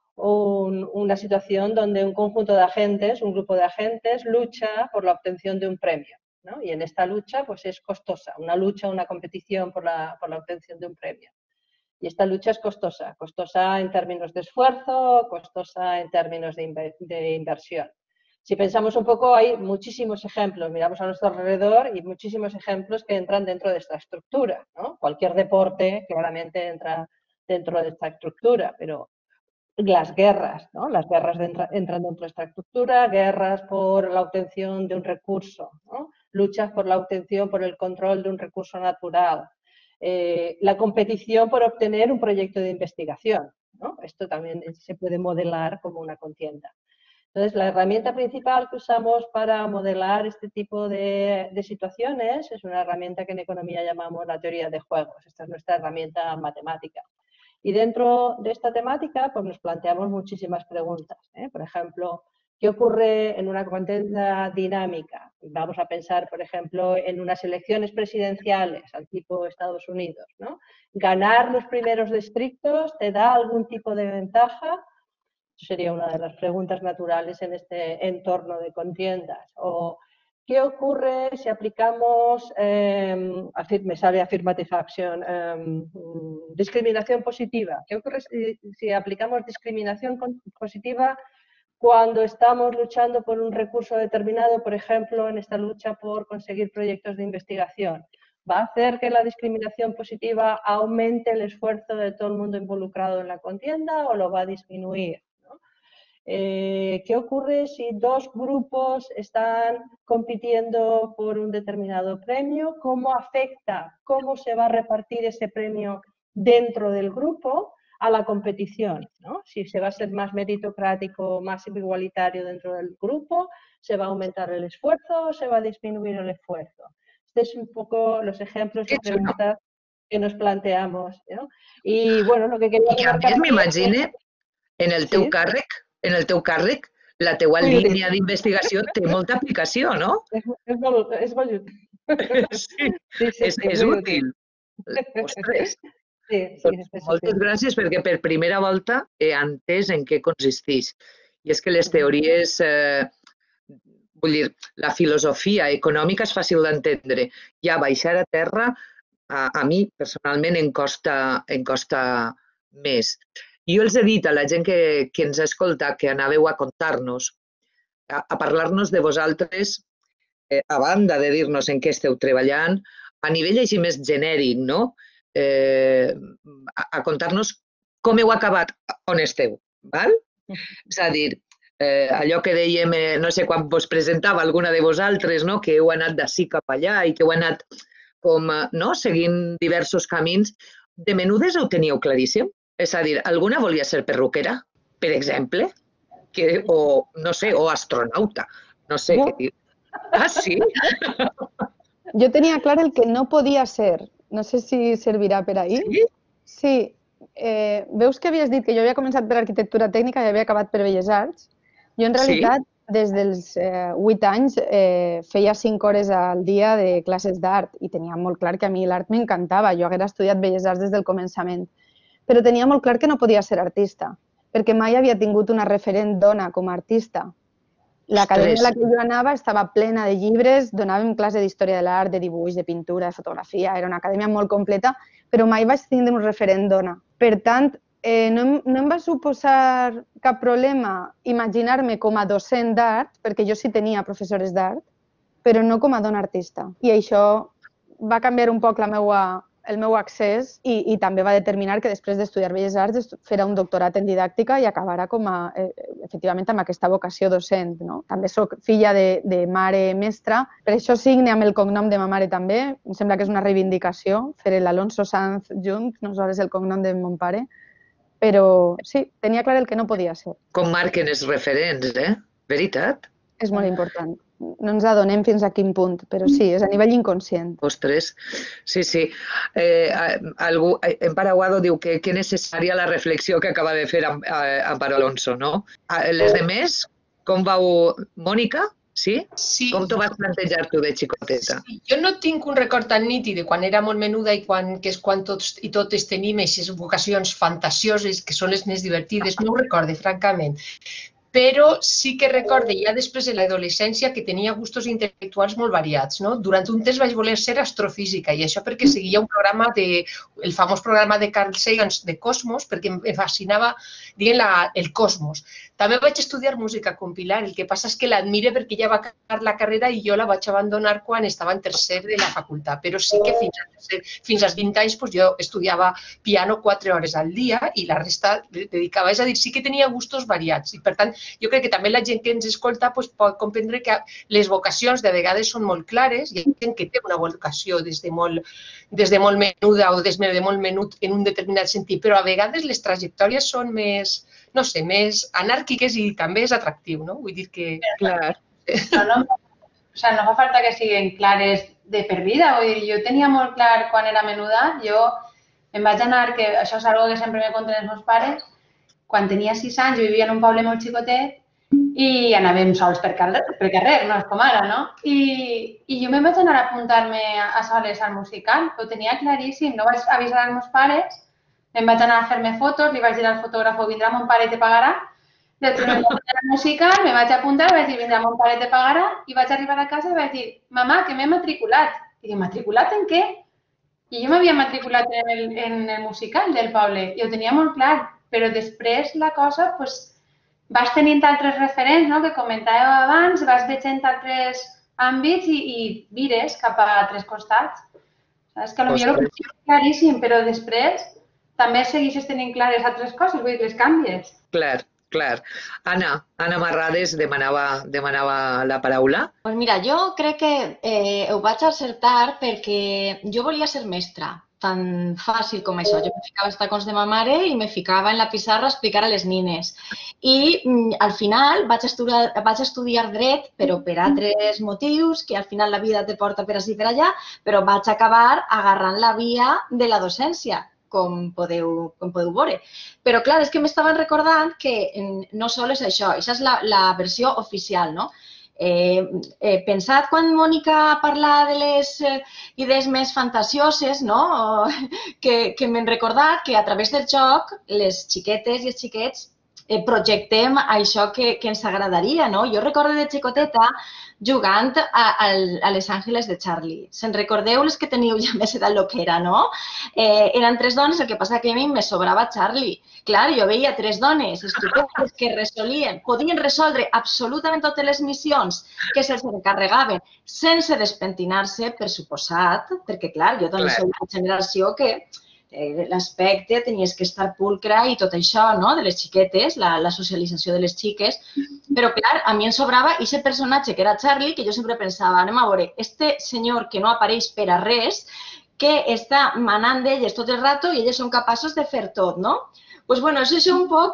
Un, una situación donde un conjunto de agentes, un grupo de agentes, lucha por la obtención de un premio, ¿no? Y en esta lucha pues es costosa, una lucha, una competición por la, por la obtención de un premio. Y esta lucha es costosa, costosa en términos de esfuerzo, costosa en términos de, inver, de inversión. Si pensamos un poco, hay muchísimos ejemplos, miramos a nuestro alrededor y muchísimos ejemplos que entran dentro de esta estructura, ¿no? Cualquier deporte claramente entra dentro de esta estructura, pero las guerras, ¿no? Las guerras entra, entran dentro de esta estructura, guerras por la obtención de un recurso, ¿no? Luchas por la obtención, por el control de un recurso natural, eh, la competición por obtener un proyecto de investigación, ¿no? Esto también se puede modelar como una contienda. Entonces, la herramienta principal que usamos para modelar este tipo de, de situaciones es una herramienta que en economía llamamos la teoría de juegos. Esta es nuestra herramienta matemática. Y dentro de esta temática pues nos planteamos muchísimas preguntas, ¿eh? Por ejemplo, ¿qué ocurre en una contienda dinámica? Vamos a pensar, por ejemplo, en unas elecciones presidenciales al tipo Estados Unidos, ¿no? ¿Ganar los primeros distritos te da algún tipo de ventaja? Sería una de las preguntas naturales en este entorno de contiendas. O ¿qué ocurre si aplicamos, eh, me sale affirmative action, eh, discriminación positiva? ¿Qué ocurre si, si aplicamos discriminación positiva cuando estamos luchando por un recurso determinado, por ejemplo, en esta lucha por conseguir proyectos de investigación? ¿Va a hacer que la discriminación positiva aumente el esfuerzo de todo el mundo involucrado en la contienda o lo va a disminuir? Eh, ¿Qué ocurre si dos grupos están compitiendo por un determinado premio? ¿Cómo afecta, cómo se va a repartir ese premio dentro del grupo a la competición, ¿no? Si se va a ser más meritocrático, más igualitario dentro del grupo, ¿se va a aumentar el esfuerzo o se va a disminuir el esfuerzo? Este es un poco los ejemplos de preguntas que nos planteamos, ¿no? Y bueno, lo que quería
remarcar... I a més m'imagine, en el teu sí? càrrec, en el teu càrrec, la teua sí. línia d'investigació té molta aplicació, no?
És, és, molt, és molt útil.
Sí, sí, sí, és, sí, és útil. útil. Ostres.
Sí, sí,
doncs moltes útil. Gràcies perquè per primera volta he entès en què consisteix. I és que les teories, eh, vull dir, la filosofia econòmica és fàcil d'entendre. Ja baixar a terra, a, a mi personalment em costa, em costa més. Jo els he dit a la gent que, que ens escolta que anàveu a contar-nos, a, a parlar-nos de vosaltres, eh, a banda de dir-nos en què esteu treballant, a nivell així més genèric, no? Eh, a, a contar-nos com heu acabat on esteu, val? És a dir, eh, allò que dèiem, eh, no sé, quan vos presentava alguna de vosaltres, no? Que heu anat d'ací cap allà i que heu anat com, no? Seguint diversos camins, de menudes ho teníeu claríssim? És a dir, alguna volia ser perruquera, per exemple, que, o, no sé, o astronauta, no sé no. què dir. Ah, sí?
Jo tenia clar el que no podia ser. No sé si servirà per ahir.
Sí?
Sí. Eh, veus que havies dit que jo havia començat per arquitectura tècnica i havia acabat per Belles Arts? Jo, en realitat, sí? des dels vuit anys eh, feia cinc hores al dia de classes d'art i tenia molt clar que a mi l'art m'encantava. Jo haguera estudiat Belles Arts des del començament, però tenia molt clar que no podia ser artista, perquè mai havia tingut una referent dona com a artista. L'acadèmia a la que jo anava estava plena de llibres, donàvem classe d'història de l'art, de dibuix, de pintura, de fotografia, era una acadèmia molt completa, però mai vaig tindre un referent dona. Per tant, Eh, no, em, no em va suposar cap problema imaginar-me com a docent d'art, perquè jo sí tenia professores d'art, però no com a dona artista. I això va canviar un poc la meua, el meu accés i, i també va determinar que després d'estudiar Belles Arts fera un doctorat en didàctica i acabara com a, eh, efectivament amb aquesta vocació docent. No? També soc filla de, de mare mestra, per això signe amb el cognom de ma mare també. Em sembla que és una reivindicació fer l'Alonso Sanz junt, no és el cognom de mon pare. Però sí, tenia clar el que no podia ser.
Com marquen els referents, eh? Veritat?
És molt important. No ens adonem fins a quin punt, però sí, és a nivell inconscient.
Ostres, sí, sí. Eh, algú, en Paraguado diu que que necessària la reflexió que acaba de fer Amparo Alonso, no? Les demés, com vau... Mònica? Sí?
Sí.
Com t'ho vas plantejar tu de xicoteta?
Sí. Jo no tinc un record tan nítid de quan era molt menuda i quan, que és quan tots i totes tenim aquestes vocacions fantasioses, que són les més divertides, no ho recorde, francament. Però sí que recorde ja després de l'adolescència que tenia gustos intel·lectuals molt variats. No? Durant un temps vaig voler ser astrofísica i això perquè seguia un programa, de, el famós programa de Carl Sagan de Cosmos, perquè em fascinava dient la, el cosmos. També vaig estudiar música con Pilar, el que passa és que l'admire perquè ella va acabar la carrera i jo la vaig abandonar quan estava en tercer de la facultat, però sí que fins, a, fins als vint anys pues, jo estudiava piano quatre hores al dia i la resta dedicava, és a dir, sí que tenia gustos variats i per tant jo crec que també la gent que ens escolta pues, pot comprendre que les vocacions de vegades són molt clares, hi ha gent que té una vocació des de molt, des de molt menuda o des de molt menut en un determinat sentit, però a vegades les trajectòries són més, no sé, més anàrquiques i també és atractiu, no? Vull dir que...
Clar.
No, no, o sea, no fa falta que siguin clares de per vida, vull dir, jo tenia molt clar quan era menuda, jo em vaig anar, que això és una cosa que sempre me conten els meus pares, quan tenia sis anys jo vivia en un poble molt xicotet i anàvem sols per carrer, per carrer, no és com ara, no? I, i jo me'n vaig anar a apuntar-me a soles al musical, ho tenia claríssim, no vaig avisar als meus pares, em vaig anar a fer-me fotos, li vaig dir al fotògraf, vindrà mon pare i te pagarà, després em vaig anar al musical, me vaig apuntar, vaig dir, vindrà mon pare i te pagarà, i vaig arribar a casa i vaig dir, mamà, que m'he matriculat. I dic, matriculat en què? I jo m'havia matriculat en el, en el musical del poble, i ho tenia molt clar, però després la cosa, doncs, vas tenint altres referents, no?, que comentàveu abans, vas veient altres àmbits i, i vires cap a altres costats. Saps que potser ho tens claríssim, però després també segueixes tenint clares altres coses, vull dir, les canvies.
Clar, clar. Anna, Anna Marrades demanava, demanava la paraula.
Pues mira, jo crec que eh, ho vaig acertar perquè jo volia ser mestra. Tan fàcil com això. Jo me ficava als tacons de ma mare i me ficava en la pissarra a explicar a les nines. I mm, al final vaig estudiar, vaig estudiar dret, però per altres motius, que al final la vida te porta per ací per allà, però vaig acabar agarrant la via de la docència, com podeu, com podeu veure. Però clar, és que m'estaven recordant que no sol és això, això és la, la versió oficial, no? Eh, eh, pensat quan Mònica parla de les eh, idees més fantasioses, no? que, que m'hem recordat que a través del joc les xiquetes i els xiquets eh, projectem això que, que ens agradaria, no? Jo recordo de xicoteta jugant a, a, a Les Àngeles de Charlie. Se'n recordeu les que teniu ja més edat lo que era, no? Eh, eren tres dones, el que passa que a mi me sobrava Charlie. Clar, jo veia tres dones estupendes que resolien, podien resoldre absolutament totes les missions que se'ls encarregaven sense despentinar-se, per suposat, perquè clar, jo també soc una generació que l'aspecte tenies que estar pulcre i tot això, no?, de les xiquetes, la, la socialització de les xiques, però clar, a mi em sobrava aquest personatge que era Charlie, que jo sempre pensava, anem a veure, este senyor que no apareix per a res, que està manant d'elles tot el rato i elles són capaços de fer tot, no? Doncs, bueno, és això un poc,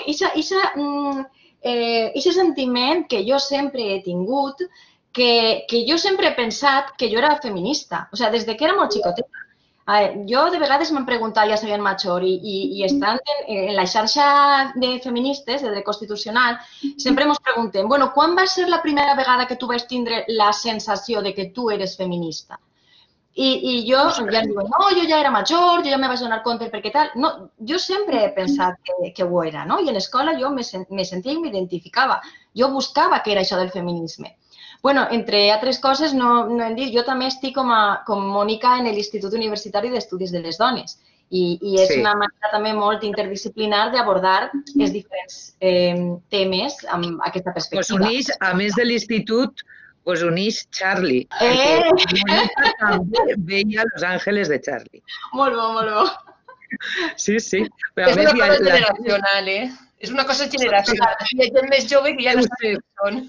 aquest sentiment que jo sempre he tingut, que, que jo sempre he pensat que jo era feminista, o sigui, des que era molt xicoteta. A veure, jo de vegades m'han preguntat, ja sabien major, i, i, i estant en, en la xarxa de feministes, de dret constitucional, sempre ens preguntem, bueno, quan va ser la primera vegada que tu vas tindre la sensació de que tu eres feminista? I, i jo, ja em diuen, no, jo ja era major, jo ja me vaig donar compte perquè tal. No, jo sempre he pensat que, que ho era, no? I en l'escola jo me, me sentia i m'identificava. Jo buscava què era això del feminisme. Bueno, entre altres coses, no, no hem dit, jo també estic com a com Mònica en l'Institut Universitari d'Estudis de les Dones i, i és
Sí.
una manera també molt interdisciplinar d'abordar els diferents eh, temes amb aquesta
Us
perspectiva.
unís, a més de l'institut, us unís Charlie.
Eh!
Perquè Mònica també veia Los Ángeles de Charlie.
Molt bo, molt bo.
Sí, sí. Però a
És
més,
una
hi ha
cosa
la-
generacional, eh? És una cosa generacional. Hi ha gent més jove que ja no
Deu
sap
ser.
què són.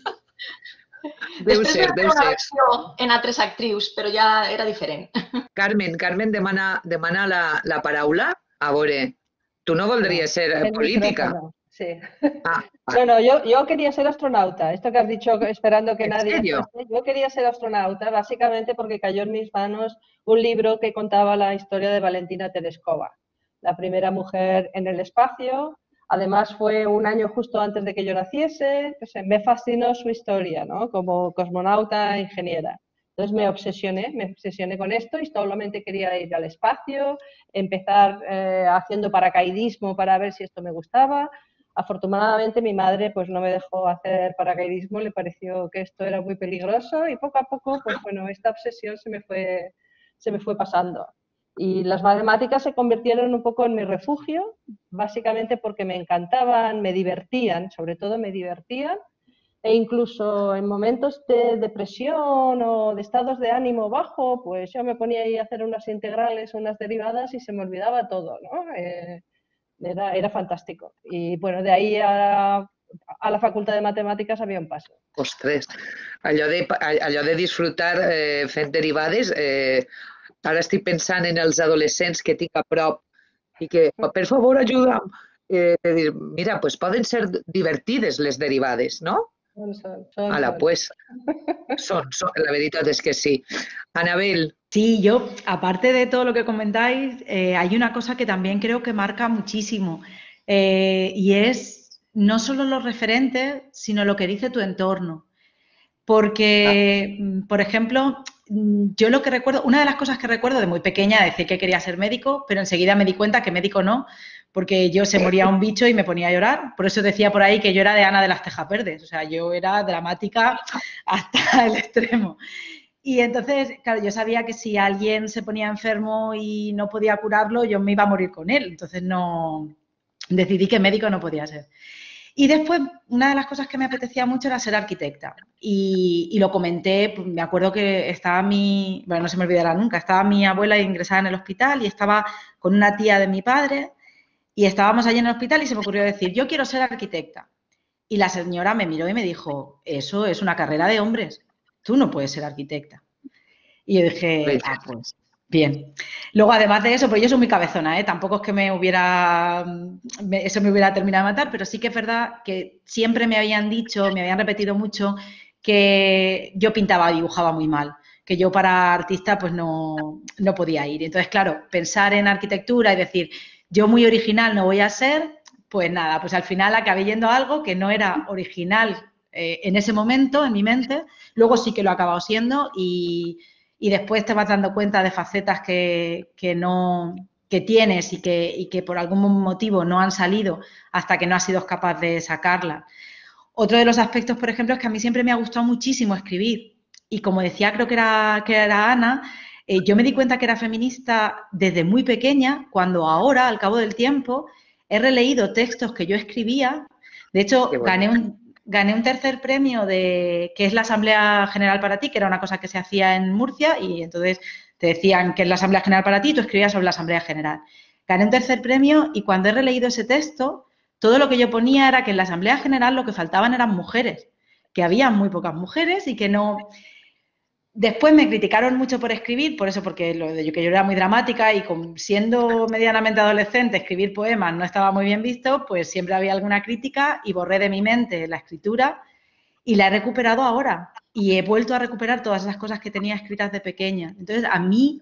Deu
Després
ser,
vam fer
deu
una
ser.
versió en altres actrius, però ja era diferent.
Carmen, Carmen demana, demana la, la paraula. A veure, tu no voldries ser
El
política.
micrófono, sí.
Ah,
No, no, yo, yo quería ser astronauta. Esto que has dicho esperando que
¿En
nadie...
serio?
fuese, yo quería ser astronauta básicamente porque cayó en mis manos un libro que contaba la historia de Valentina Tereskova, la primera mujer en el espacio. Además fue un año justo antes de que yo naciese. Pues me fascinó su historia, ¿no? Como cosmonauta ingeniera. Entonces me obsesioné, me obsesioné con esto y solamente quería ir al espacio, empezar eh, haciendo paracaidismo para ver si esto me gustaba. Afortunadamente mi madre pues no me dejó hacer paracaidismo, le pareció que esto era muy peligroso y poco a poco pues bueno, esta obsesión se me fue, se me fue pasando. Y las matemáticas se convirtieron un poco en mi refugio, básicamente porque me encantaban, me divertían, sobre todo me divertían, e incluso en momentos de depresión o de estados de ánimo bajo, pues yo me ponía ahí a hacer unas integrales, unas derivadas y se me olvidaba todo, ¿no? Eh, era, era fantástico. Y bueno, de ahí a, a la Facultad de Matemàtiques havia un passo.
Ostres, allò de, allò de disfrutar eh, fent derivades, eh, ara estic pensant en els adolescents que tinc a prop i que, per favor, ajuda'm. Eh, de dir, mira, pues poden ser divertides les derivades, no?
Son, son, son,
Ala,
son.
pues, son, son, la veritat és que sí. Anabel.
Sí, yo, aparte de todo lo que comentáis, eh, hay una cosa que también creo que marca muchísimo eh, y es no solo los referentes, sino lo que dice tu entorno. Porque, ah. por ejemplo, yo lo que recuerdo, una de las cosas que recuerdo de muy pequeña, decía que quería ser médico, pero enseguida me di cuenta que médico no, porque yo se moría un bicho y me ponía a llorar. Por eso decía por ahí que yo era de Ana de las Tejas Verdes, o sea, yo era dramática hasta el extremo. Y entonces, claro, yo sabía que si alguien se ponía enfermo y no podía curarlo, yo me iba a morir con él. Entonces no decidí que médico no podía ser. Y después, una de las cosas que me apetecía mucho era ser arquitecta. Y, y lo comenté, pues, me acuerdo que estaba mi, bueno, no se me olvidará nunca, estaba mi abuela ingresada en el hospital y estaba con una tía de mi padre y estábamos allí en el hospital y se me ocurrió decir, yo quiero ser arquitecta. Y la señora me miró y me dijo, eso es una carrera de hombres. Tú no puedes ser arquitecta. Y yo dije, ah, pues, bien. Luego, además de eso, pues yo soy muy cabezona, ¿eh? Tampoco es que me hubiera, me, eso me hubiera terminado de matar, pero sí que es verdad que siempre me habían dicho, me habían repetido mucho que yo pintaba y dibujaba muy mal, que yo para artista pues no, no podía ir. Entonces, claro, pensar en arquitectura y decir, yo muy original no voy a ser, pues nada, pues al final acabé yendo a algo que no era original eh, en ese momento, en mi mente, luego sí que lo he acabado siendo y, y después te vas dando cuenta de facetas que, que, no, que tienes y que, y que por algún motivo no han salido hasta que no has sido capaz de sacarlas. Otro de los aspectos, por ejemplo, es que a mí siempre me ha gustado muchísimo escribir y como decía, creo que era, que era Ana, eh, yo me di cuenta que era feminista desde muy pequeña, cuando ahora, al cabo del tiempo, he releído textos que yo escribía. De hecho, bueno. gané, un, gané un tercer premio de que es la Asamblea General para ti, que era una cosa que se hacía en Murcia y entonces te decían que es la Asamblea General para ti y tú escribías sobre la Asamblea General. Gané un tercer premio y cuando he releído ese texto, todo lo que yo ponía era que en la Asamblea General lo que faltaban eran mujeres, que había muy pocas mujeres y que no... Después me criticaron mucho por escribir, por eso, porque lo de que yo era muy dramática y con, siendo medianamente adolescente, escribir poemas no estaba muy bien visto, pues siempre había alguna crítica y borré de mi mente la escritura y la he recuperado ahora y he vuelto a recuperar todas esas cosas que tenía escritas de pequeña. Entonces, a mí,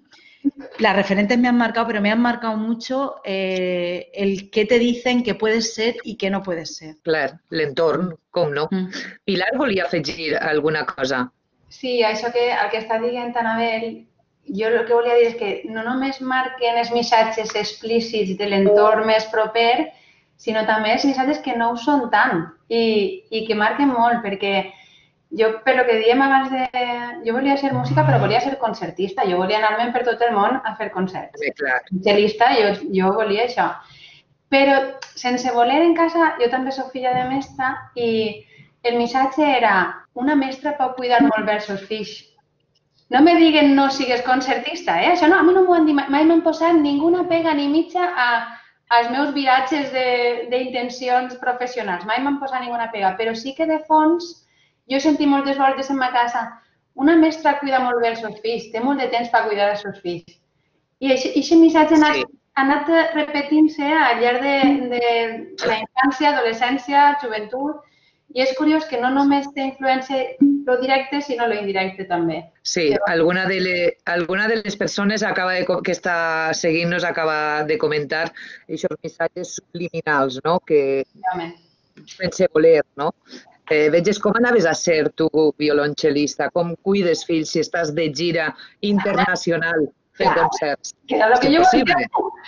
las referentes me han marcado, pero me han marcado mucho eh, el qué te dicen que puedes ser i què no puedes ser.
Clar, l'entorn, com no.
Mm.
Pilar volia afegir alguna cosa.
Sí, això que el que està dient Anabel, jo el que volia dir és que no només marquen els missatges explícits de l'entorn més proper, sinó també els missatges que no ho són tant i, i que marquen molt, perquè jo, per lo que dèiem abans de... Jo volia ser música, però volia ser concertista. Jo volia anar-me'n per tot el món a fer concerts.
Sí, clar.
Cel·lista, jo, jo volia això. Però sense voler en casa, jo també soc filla de mestra i el missatge era una mestra pot cuidar molt bé els seus fills. No me diguen no sigues concertista, eh? Això no, a mi no m'ho han dit mai. Mai m'han posat ninguna pega ni mitja a, als meus viratges d'intencions professionals. Mai m'han posat ninguna pega, però sí que de fons jo he sentit moltes voltes en ma casa, una mestra cuida molt bé els seus fills, té molt de temps per cuidar els seus fills. I aquest missatge ha anat, sí. ha anat repetint-se al llarg de, de la infància, adolescència, joventut, i és curiós que no només té influència lo directe, sinó lo indirecte també.
Sí, alguna de, le, alguna de les persones acaba de, que està seguint-nos acaba de comentar aquests missatges subliminals, no? Que sense voler, no? Eh, veges com anaves a ser tu violoncel·lista, com cuides fills si estàs de gira internacional fent concerts.
Que era el que jo volia.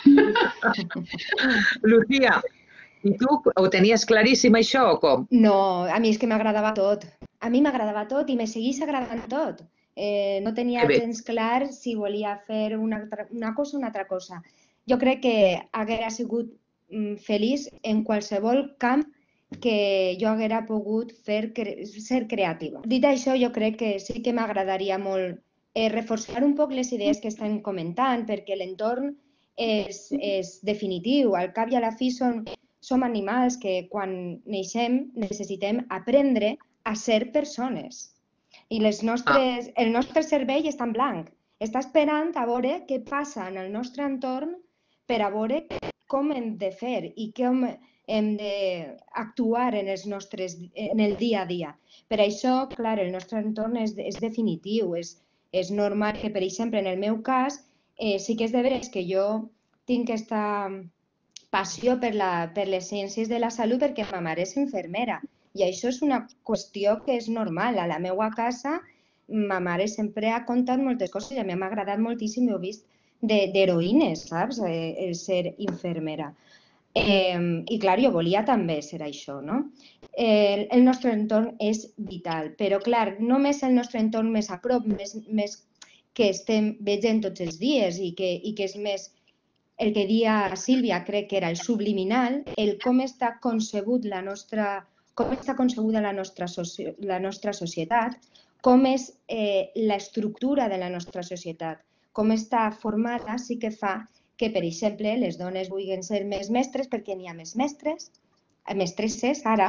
Lucía, i tu ho tenies claríssim això o com?
No, a mi és que m'agradava tot. A mi m'agradava tot i me seguís agradant tot. Eh, no tenia gens clar si volia fer una, altra, una cosa o una altra cosa. Jo crec que haguera sigut mm, feliç en qualsevol camp que jo haguera pogut fer, ser creativa. Dit això, jo crec que sí que m'agradaria molt eh, reforçar un poc les idees que estan comentant, perquè l'entorn és, és definitiu. Al cap i a la fi som, som animals que quan neixem necessitem aprendre a ser persones. I les nostres, el nostre cervell està en blanc. Està esperant a veure què passa en el nostre entorn per a veure com hem de fer i com hem d'actuar en, els nostres, en el dia a dia. Per això, clar, el nostre entorn és, és definitiu, és, és normal que, per exemple, en el meu cas, eh, sí que és de veres que jo tinc aquesta passió per, la, per les ciències de la salut perquè ma mare és infermera i això és una qüestió que és normal. A la meva casa, ma mare sempre ha contat moltes coses i a mi m'ha agradat moltíssim, ho he vist d'heroïnes, saps? El ser infermera. Eh, I, clar, jo volia també ser això, no? Eh, el nostre entorn és vital, però, clar, només el nostre entorn més a prop, més, més que estem veient tots els dies i que, i que és més el que dia Sílvia, crec que era el subliminal, el com està concebut la nostra, com està concebuda la nostra, soci, la nostra societat, com és eh, l'estructura de la nostra societat, com està formada, sí que fa que, per exemple, les dones vulguin ser més mestres perquè n'hi ha més mestres, mestresses ara,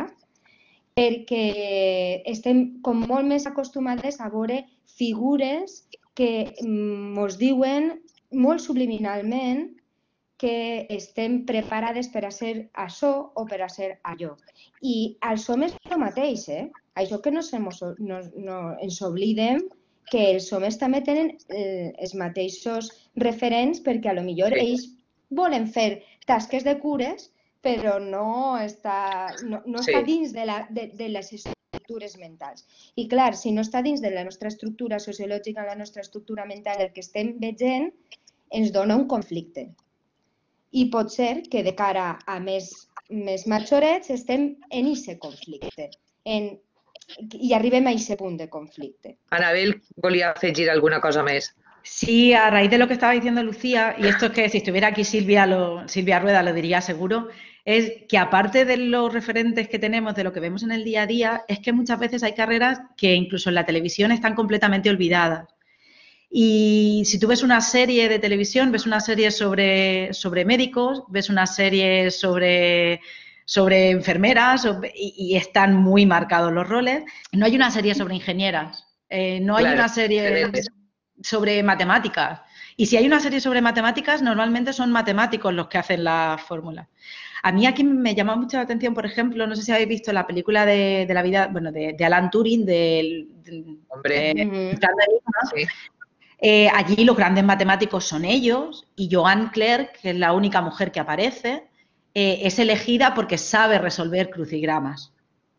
perquè estem com molt més acostumades a veure figures que ens diuen molt subliminalment que estem preparades per a ser això o per a ser allò. I els homes és el mateix, eh? Això que no, no, no ens oblidem que els homes també tenen eh, els mateixos referents perquè a lo millor sí. ells volen fer tasques de cures però no està, no, no sí. està dins de, la, de, de les estructures mentals. I clar, si no està dins de la nostra estructura sociològica, la nostra estructura mental, el que estem veient ens dona un conflicte. I pot ser que de cara a més, més majorets estem en aquest conflicte, en i arribem a aquest punt de conflicte.
Anabel, volia afegir alguna cosa més.
Sí, a raíz de lo que estaba diciendo Lucía, y esto es que si estuviera aquí Silvia, lo, Silvia Rueda lo diría seguro, es que aparte de los referentes que tenemos, de lo que vemos en el día a día, es que muchas veces hay carreras que incluso en la televisión están completamente olvidadas. Y si tú ves una serie de televisión, ves una serie sobre, sobre médicos, ves una serie sobre... sobre enfermeras y, y están muy marcados los roles. No hay una serie sobre ingenieras, eh, no hay claro, una serie sobre matemáticas. Y si hay una serie sobre matemáticas, normalmente son matemáticos los que hacen las fórmulas. A mí aquí me llama mucho la atención, por ejemplo, no sé si habéis visto la película de, de la vida, bueno, de, de Alan Turing, del...
Hombre.
De,
uh-huh.
¿no? Sí. Eh, allí los grandes matemáticos son ellos y Joan Clerc, que es la única mujer que aparece, eh, es elegida porque sabe resolver crucigramas.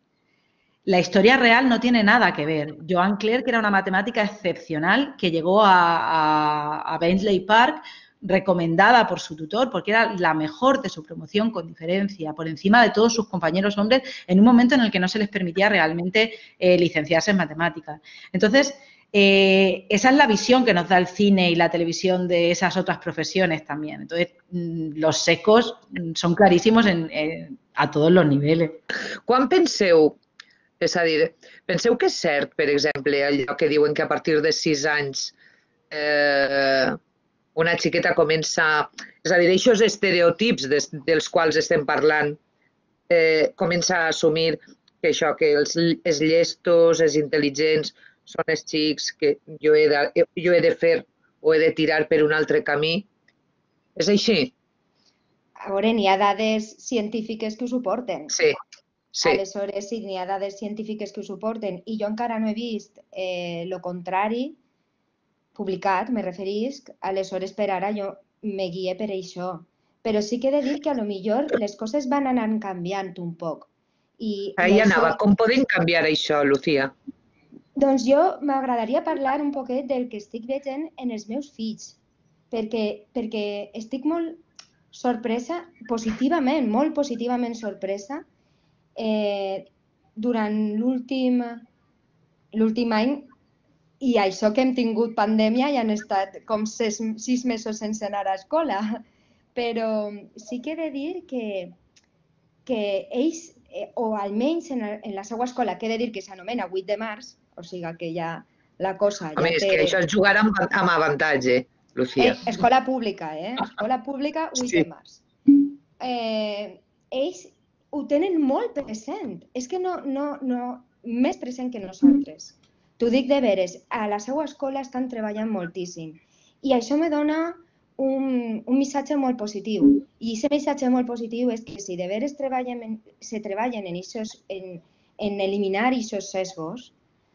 La historia real no tiene nada que ver. Joan Clerc era una matemática excepcional que llegó a, a, a Bletchley Park recomendada por su tutor porque era la mejor de su promoción con diferencia, por encima de todos sus compañeros hombres, en un momento en el que no se les permitía realmente eh, licenciarse en matemáticas. Entonces, eh, esa es la visión que nos da el cine y la televisión de esas otras profesiones también. Entonces, los sesgos son clarísimos en, en, a todos los niveles.
Quan penseu, és a dir, penseu que és cert, per exemple, allò que diuen que a partir de sis anys eh, una xiqueta comença, és a dir, aquests estereotips des, dels quals estem parlant, eh, comença a assumir que això, que els, els llestos, els intel·ligents, són els xics que jo he, de, jo he de fer o he de tirar per un altre camí. És així?
A veure, n'hi ha dades científiques que ho suporten.
Sí, sí.
Aleshores, sí, n'hi ha dades científiques que ho suporten i jo encara no he vist eh, lo contrari publicat, me referisc, aleshores per ara jo me guie per això. Però sí que he de dir que a lo millor les coses van anant canviant un poc. I,
Ahí
i
anava.
això...
Com podem canviar això, Lucía?
Doncs jo m'agradaria parlar un poquet del que estic veient en els meus fills, perquè, perquè estic molt sorpresa, positivament, molt positivament sorpresa, eh, durant l'últim l'últim any, i això que hem tingut pandèmia i han estat com sis, sis mesos sense anar a escola, però sí que he de dir que, que ells, eh, o almenys en, en la seva escola, que he de dir que s'anomena vuit de març, o sigui que ja la cosa...
Home,
ja
és
té...
que això és jugar amb, amb avantatge, Lucía.
Eh, escola pública, eh? Escola pública, vuit
Sí.
de març. Eh, ells ho tenen molt present. És que no, no, no, més present que nosaltres. T'ho dic de veres, a la seva escola estan treballant moltíssim. I això me dona un, un missatge molt positiu. I aquest missatge molt positiu és que si de veres treballen en, se treballen en, ixos, en, en eliminar aquests sesgos,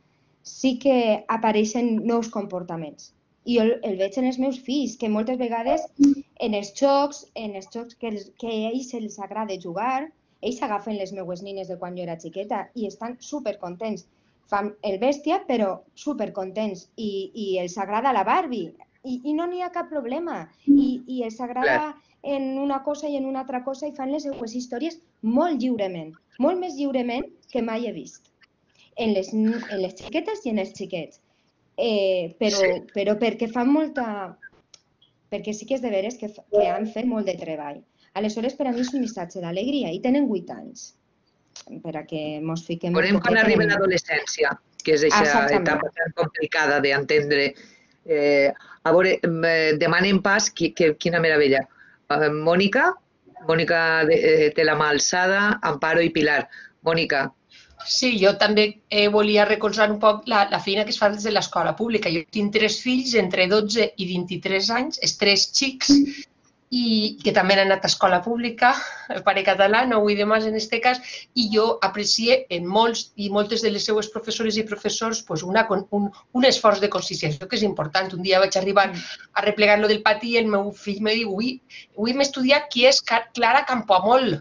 sí que apareixen nous comportaments. I el, el veig en els meus fills, que moltes vegades en els jocs, en els jocs que, els, que a ells els agrada jugar, ells agafen les meues nines de quan jo era xiqueta i estan supercontents. Fan el bèstia, però supercontents. I, i els agrada la Barbie. I, i no n'hi ha cap problema. I, i els agrada en una cosa i en una altra cosa i fan les seues històries molt lliurement. Molt més lliurement que mai he vist. En les, en les xiquetes i en els xiquets. Eh, però, sí. però perquè fan molta... Perquè sí que és de veres que, que han fet molt de treball. Aleshores, per a mi és un missatge d'alegria. I tenen vuit anys. Per a que mos fiquem...
Veurem quan arriba l'adolescència, que és aquesta etapa tan complicada d'entendre. Eh, a veure, demanen pas, qui, que, quina meravella. Eh, Mònica, Mònica de, té la mà alçada, Amparo i Pilar. Mònica.
Sí, jo també eh, volia recolzar un poc la, la feina que es fa des de l'escola pública. Jo tinc tres fills entre dotze i vint-i-tres anys, els tres xics, i que també han anat a escola pública, el pare català, no vull de més en aquest cas, i jo aprecio en molts i moltes de les seues professores i professors pues una, un, un esforç de conscienciació que és important. Un dia vaig arribar a replegar-lo del pati i el meu fill me diu avui, avui m'he estudiat qui és Clara Campoamol.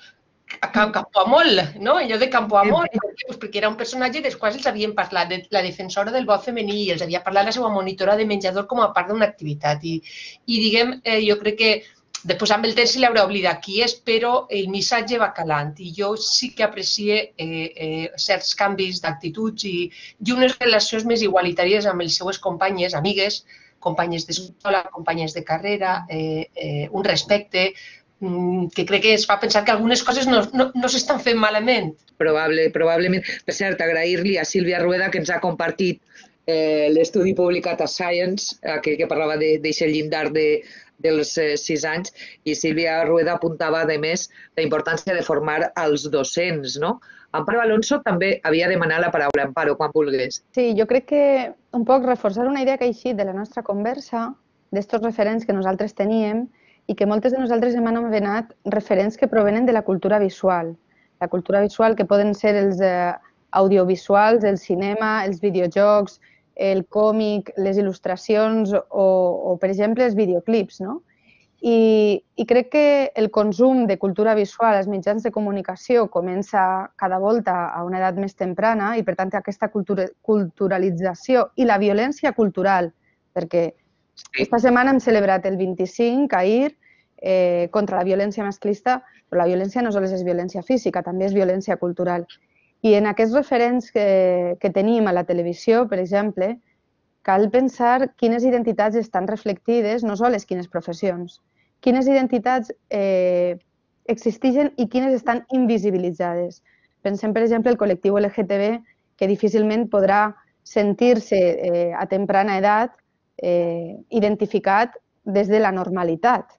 Campoamol, no? Allò de Campoamol, pues perquè era un personatge dels quals els havien parlat, de la defensora del vot femení, i els havia parlat la seva monitora de menjador com a part d'una activitat. I, i diguem, eh, jo crec que després amb el temps se l'haurà oblidat qui és, però el missatge va calant. I jo sí que aprecio eh, eh, certs canvis d'actituds i, i unes relacions més igualitàries amb les seues companyes, amigues, companyes d'escola, companyes de carrera, eh, eh, un respecte, que crec que es fa pensar que algunes coses no, no, no s'estan fent malament.
Probable, probablement. Per cert, agrair-li a Sílvia Rueda que ens ha compartit eh, l'estudi publicat a Science, eh, que, que parlava d'aquest llindar de, dels eh, sis anys, i Sílvia Rueda apuntava, a més, la importància de formar els docents, no? Amparo Alonso també havia demanat la paraula. Amparo, quan vulguis.
Sí, jo crec que un poc reforçar una idea que ha eixit de la nostra conversa, d'estos referents que nosaltres teníem, i que moltes de nosaltres hem anomenat referents que provenen de la cultura visual. La cultura visual que poden ser els eh, audiovisuals, el cinema, els videojocs, el còmic, les il·lustracions o, o per exemple, els videoclips, no? I, I crec que el consum de cultura visual als mitjans de comunicació comença cada volta a una edat més temprana i, per tant, aquesta cultura, culturalització i la violència cultural, perquè aquesta setmana hem celebrat el vint-i-cinc, ahir, eh, contra la violència masclista, però la violència no només és violència física, també és violència cultural. I en aquests referents que, que tenim a la televisió, per exemple, cal pensar quines identitats estan reflectides, no sols quines professions, quines identitats eh, existeixen i quines estan invisibilitzades. Pensem, per exemple, el col·lectiu L G T B, que difícilment podrà sentir-se eh, a temprana edat eh, identificat des de la normalitat,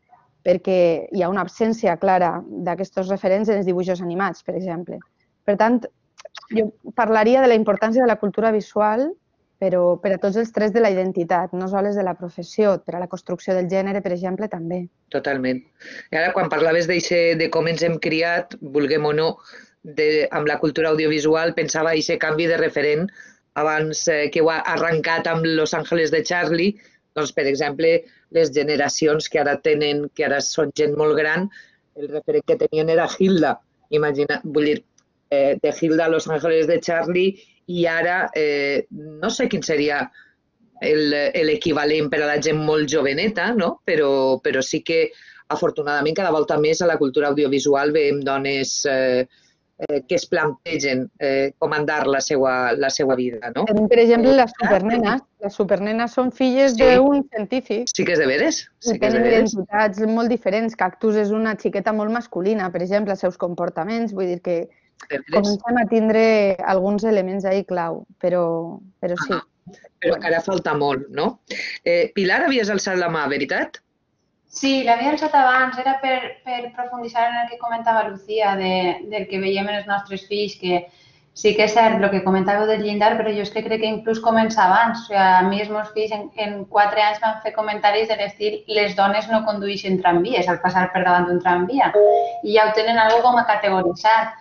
perquè hi ha una absència clara d'aquests referents en els dibuixos animats, per exemple. Per tant, jo parlaria de la importància de la cultura visual però per a tots els trets de la identitat, no sols de la professió, per a la construcció del gènere, per exemple, també.
Totalment. I ara, quan parlaves de com ens hem criat, vulguem o no, de, amb la cultura audiovisual, pensava en aquest canvi de referent abans eh, que ho ha arrencat amb Los Ángeles de Charlie, doncs, per exemple, les generacions que ara tenen, que ara són gent molt gran, el referent que tenien era Hilda. Imagina, vull dir, eh, de Hilda a Los Ángeles de Charlie, i ara eh, no sé quin seria l'equivalent per a la gent molt joveneta, no? Però, però sí que, afortunadament, cada volta més a la cultura audiovisual veiem dones eh, eh, que es plantegen eh, comandar la seva, la seva vida, no?
Per exemple, les supernenes. Les supernenes són filles sí. d'un científic.
Sí que és de veres. Sí
que és de veres. Tenen identitats molt diferents. Cactus és una xiqueta molt masculina, per exemple, els seus comportaments. Vull dir que comencem a tindre alguns elements ahí clau, però, però sí.
Ah, però encara falta molt, no? Eh, Pilar, havies alçat la mà, veritat?
Sí, l'havia alçat abans. Era per, per profunditzar en el que comentava Lucía, de, del que veiem en els nostres fills, que sí que és cert el que comentàveu del llindar, però jo és que crec que inclús comença abans. O sigui, a mi els meus fills en, en quatre anys van fer comentaris de l'estil les dones no condueixen tramvies al passar per davant d'un tramvia. I ja ho tenen algo com a categoritzat.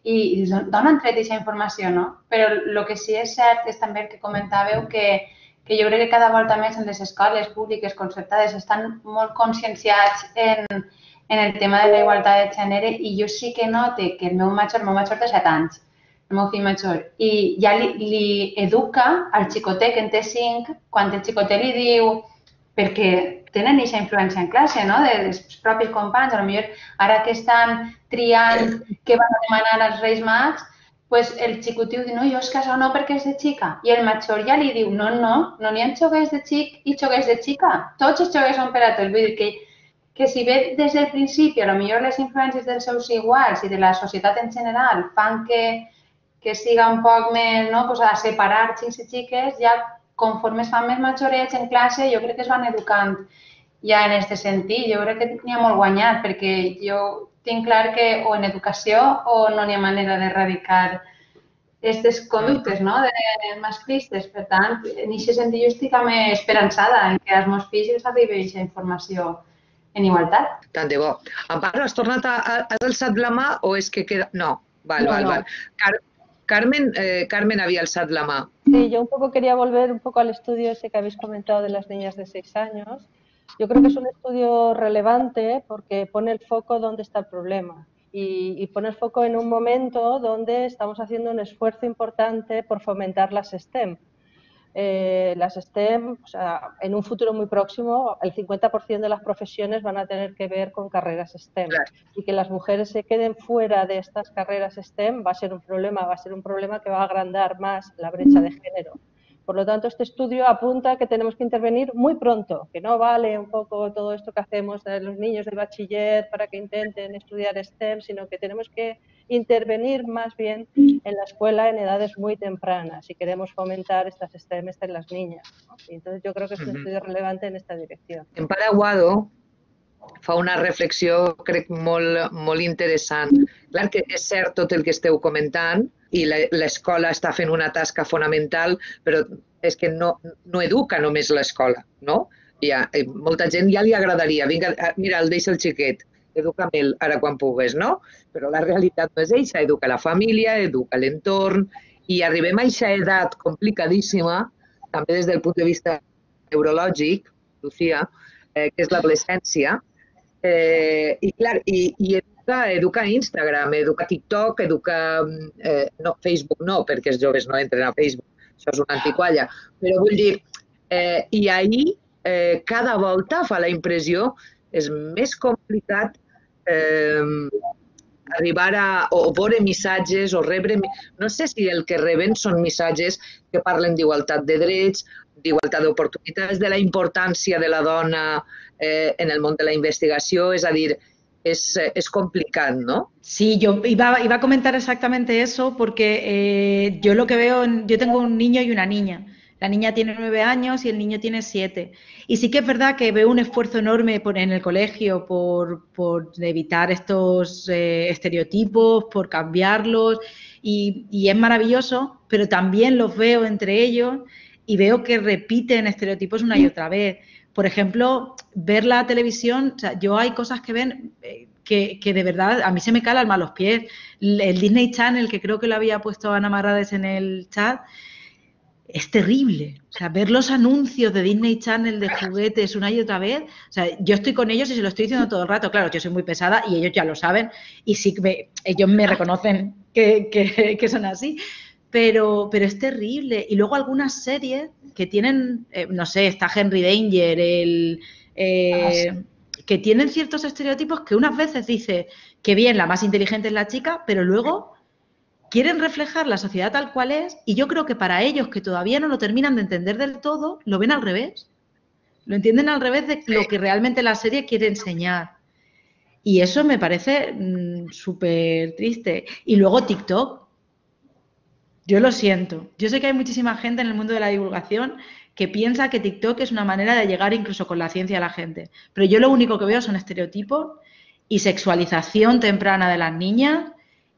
I d'on han tret aquesta informació, no? Però el que sí és cert és també el que comentàveu, que, que jo crec que cada volta més en les escoles públiques concertades estan molt conscienciats en, en el tema de la igualtat de gènere i jo sí que note que el meu major, el meu major té set anys, el meu fill major, i ja li, li educa al xicotet que en té cinc, quan el xicotet li diu, perquè tenen aquesta influència en classe, no? Dels propis companys, potser ara que estan triant què van a demanar als Reis Mags, pues el xicotiu diu, no, jo és que això no perquè és de xica. I el major ja li diu, no, no, no n'hi ha xoguers de xic i xoguers de xica. Tots els xoguers són per a tots. Vull dir que, que si bé des del principi, potser les influències dels seus iguals i de la societat en general fan que, que siga un poc més, no, pues a separar xics i xiques, ja conforme es fan més majorets en classe, jo crec que es van educant ja en aquest sentit. Jo crec que n'hi ha molt guanyat, perquè jo tinc clar que o en educació o no n'hi ha manera d'erradicar aquestes conductes, no?, de masclistes. Per tant, en aquest sentit jo estic esperançada en que als meus fills els arribi aquesta informació en igualtat.
Tant de bo. Amparo, has tornat a... Has alçat la mà o és que queda... No, val,
no,
val,
no.
val. Car Carmen, eh, Carmen había alzado la mano.
Sí, yo un poco quería volver un poco al estudio ese que habéis comentado de las niñas de seis años. Yo creo que es un estudio relevante porque pone el foco donde está el problema y, y pone el foco en un momento donde estamos haciendo un esfuerzo importante por fomentar las STEM. Eh, las STEM, o sea, en un futuro muy próximo, el cincuenta por ciento de las profesiones van a tener que ver con carreras STEM. Claro. Y que las mujeres se queden fuera de estas carreras STEM va a ser un problema, va a ser un problema que va a agrandar más la brecha de género. Por lo tanto, este estudio apunta que tenemos que intervenir muy pronto, que no vale un poco todo esto que hacemos de los niños del bachiller para que intenten estudiar STEM, sino que tenemos que intervenir más bien en la escuela en edades muy tempranas si queremos fomentar estas STEM en las niñas, ¿no? Y entonces yo creo que es un estudio relevante en esta dirección.
En Paraguado fa una reflexió, crec, molt, molt interessant. Clar que és cert tot el que esteu comentant i l'escola està fent una tasca fonamental, però és que no, no educa només l'escola, no? Hi ha, molta gent ja li agradaria, vinga, mira, el deixa el xiquet, educa-me'l ara quan pugues, no? Però la realitat no és eixa, educa la família, educa l'entorn, i arribem a eixa edat complicadíssima també des del punt de vista neurològic, Lucía, eh, que és l'adolescència, eh, i clar, i, i educa, educa Instagram, educa TikTok, educa eh, no, Facebook no, perquè els joves no entren a Facebook, això és una antiqualla, però vull dir, eh, i ahir eh, cada volta fa la impressió és més complicat eh, arribar a o veure missatges o rebre... No sé si el que reben són missatges que parlen d'igualtat de drets, d'igualtat d'oportunitats, de la importància de la dona eh, en el món de la investigació, és a dir, es, es complicat, ¿no?
Sí, yo iba, iba a comentar exactamente eso porque eh, yo lo que veo, en, yo tengo un niño y una niña. La niña tiene nueve años y el niño tiene siete. Y sí que es verdad que veo un esfuerzo enorme por, en el colegio por, por evitar estos eh, estereotipos, por cambiarlos y, y es maravilloso, pero también los veo entre ellos y veo que repiten estereotipos una y otra vez. Por ejemplo, ver la televisión, o sea, yo hay cosas que ven eh, que, que de verdad a mí se me cala el mal los pies. El Disney Channel, que creo que lo había puesto Ana Marrades en el chat, es terrible. O sea, ver los anuncios de Disney Channel de juguetes una y otra vez, o sea, yo estoy con ellos y se lo estoy diciendo todo el rato. Claro, yo soy muy pesada y ellos ya lo saben y sí que me, ellos me reconocen que, que, que son así. Pero, pero es terrible. Y luego algunas series que tienen, eh, no sé, está Henry Danger, el, eh, que tienen ciertos estereotipos que unas veces dice que bien, la más inteligente es la chica, pero luego quieren reflejar la sociedad tal cual es y yo creo que para ellos que todavía no lo terminan de entender del todo, lo ven al revés. Lo entienden al revés de lo que realmente la serie quiere enseñar. Y eso me parece mmm, súper triste. Y luego TikTok. Yo lo siento. Yo sé que hay muchísima gente en el mundo de la divulgación que piensa que TikTok es una manera de llegar incluso con la ciencia a la gente. Pero yo lo único que veo son estereotipos y sexualización temprana de las niñas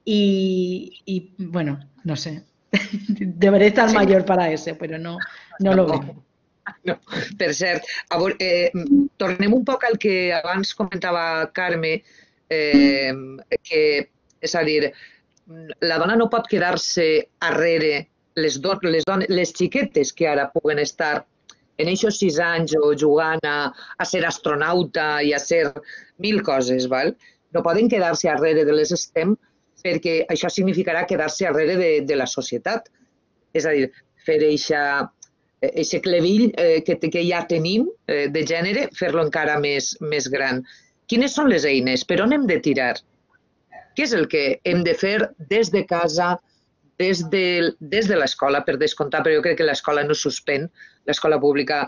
y, y bueno, no sé. Debería estar sí. mayor para eso, però no, no, no lo veo.
No. Per cert, a veure, eh, tornem un poc al que abans comentava Carme, eh, que, és a dir, la dona no pot quedar-se arrere, les, do, les, dones, les xiquetes que ara puguen estar en aquests sis anys o jugant a, a ser astronauta i a ser mil coses, val? No poden quedar-se arrere de les STEM perquè això significarà quedar-se arrere de, de la societat. És a dir, fer aquest clevill eh, que, que ja tenim eh, de gènere, fer-lo encara més, més gran. Quines són les eines? Per on hem de tirar? Què és el que hem de fer des de casa, des de, des de l'escola, per descomptar, però jo crec que l'escola no suspèn, l'escola pública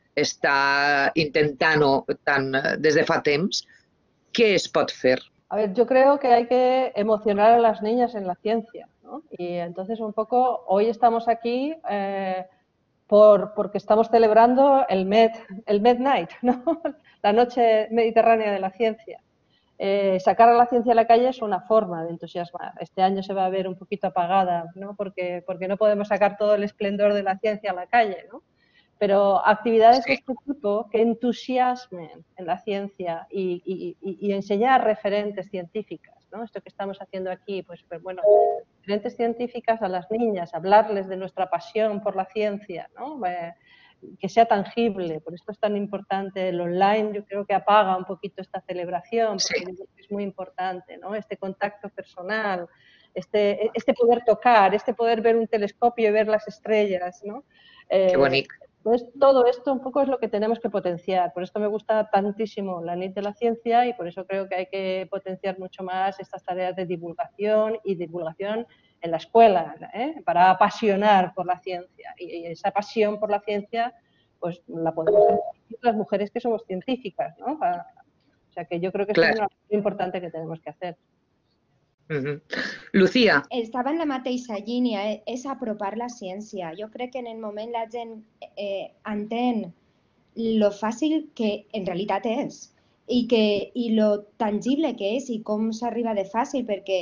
està intentant-ho tant des de fa temps. ¿Qué es pot fer?
A ver, yo creo que hay que emocionar a las niñas en la ciencia, ¿no? Y entonces un poco, hoy estamos aquí eh, por, porque estamos celebrando el Med, el Med Night, ¿no? La noche mediterránea de la ciencia. Eh, sacar a la ciencia a la calle es una forma de entusiasmar. Este año se va a ver un poquito apagada, ¿no? Porque, porque no podemos sacar todo el esplendor de la ciencia a la calle, ¿no? Pero actividades sí. de este tipo que entusiasmen en la ciencia y, y, y, y enseñar referentes científicas, ¿no? Esto que estamos haciendo aquí, pues, pues bueno, referentes científicas a las niñas, hablarles de nuestra pasión por la ciencia, ¿no? Eh, que sea tangible, por esto es tan importante el online, yo creo que apaga un poquito esta celebración, porque sí. es muy importante, ¿no? Este contacto personal, este, este poder tocar, este poder ver un telescopio y ver las estrellas, ¿no? Eh,
Qué bonito.
Entonces, todo esto un poco es lo que tenemos que potenciar, por esto me gusta tantísimo la Nit de la Ciencia y por eso creo que hay que potenciar mucho más estas tareas de divulgación y divulgación en la escuela, ¿eh? Para apasionar por la ciencia. Y esa pasión por la ciencia, pues la podemos tener las mujeres que somos científicas, ¿no? Para, o sea que yo creo que claro. Esto es una cosa importante que tenemos que hacer.
Uh-huh. Lucía.
Estava en la mateixa línia, és apropar la ciència. Jo crec que en el moment la gent eh, entén lo fàcil que en realitat és i, que, i lo tangible que és i com s'arriba de fàcil, perquè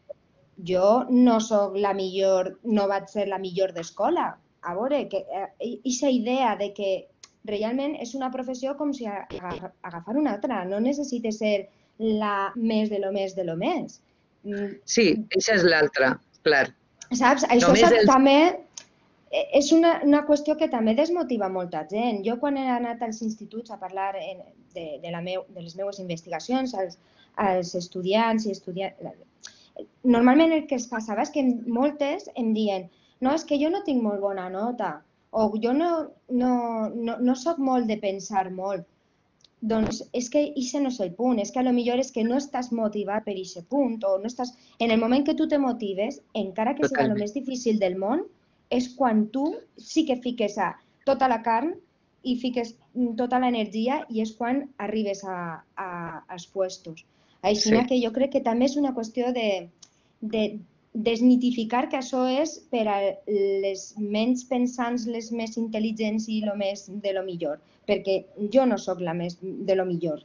jo no soc la millor, no vaig ser la millor d'escola. A veure, aquesta idea de que realment és una professió com si agafar una altra, no necessita ser la més de lo més de lo més.
Sí, això és l'altra, clar.
Saps? Això és, els... també és una, una qüestió que també desmotiva molta gent. Jo quan he anat als instituts a parlar de, de, la meu, de les meves investigacions als, als estudiants i estudiants, normalment el que es passava és que moltes em diuen no, és que jo no tinc molt bona nota o jo no, no, no, no soc molt de pensar molt. Doncs és que això no és el punt, és que a lo millor és que no estàs motivat per aquest punt o no estàs... En el moment que tu te motives, encara que sigui el més difícil del món, és quan tu sí que fiques a tota la carn i fiques tota l'energia i és quan arribes a, a, als puestos. Així sí. Que jo crec que també és una qüestió de, de desmitificar que això és per a les menys pensants, les més intel·ligents i lo més de lo millor. Perquè jo no sóc la més de lo millor.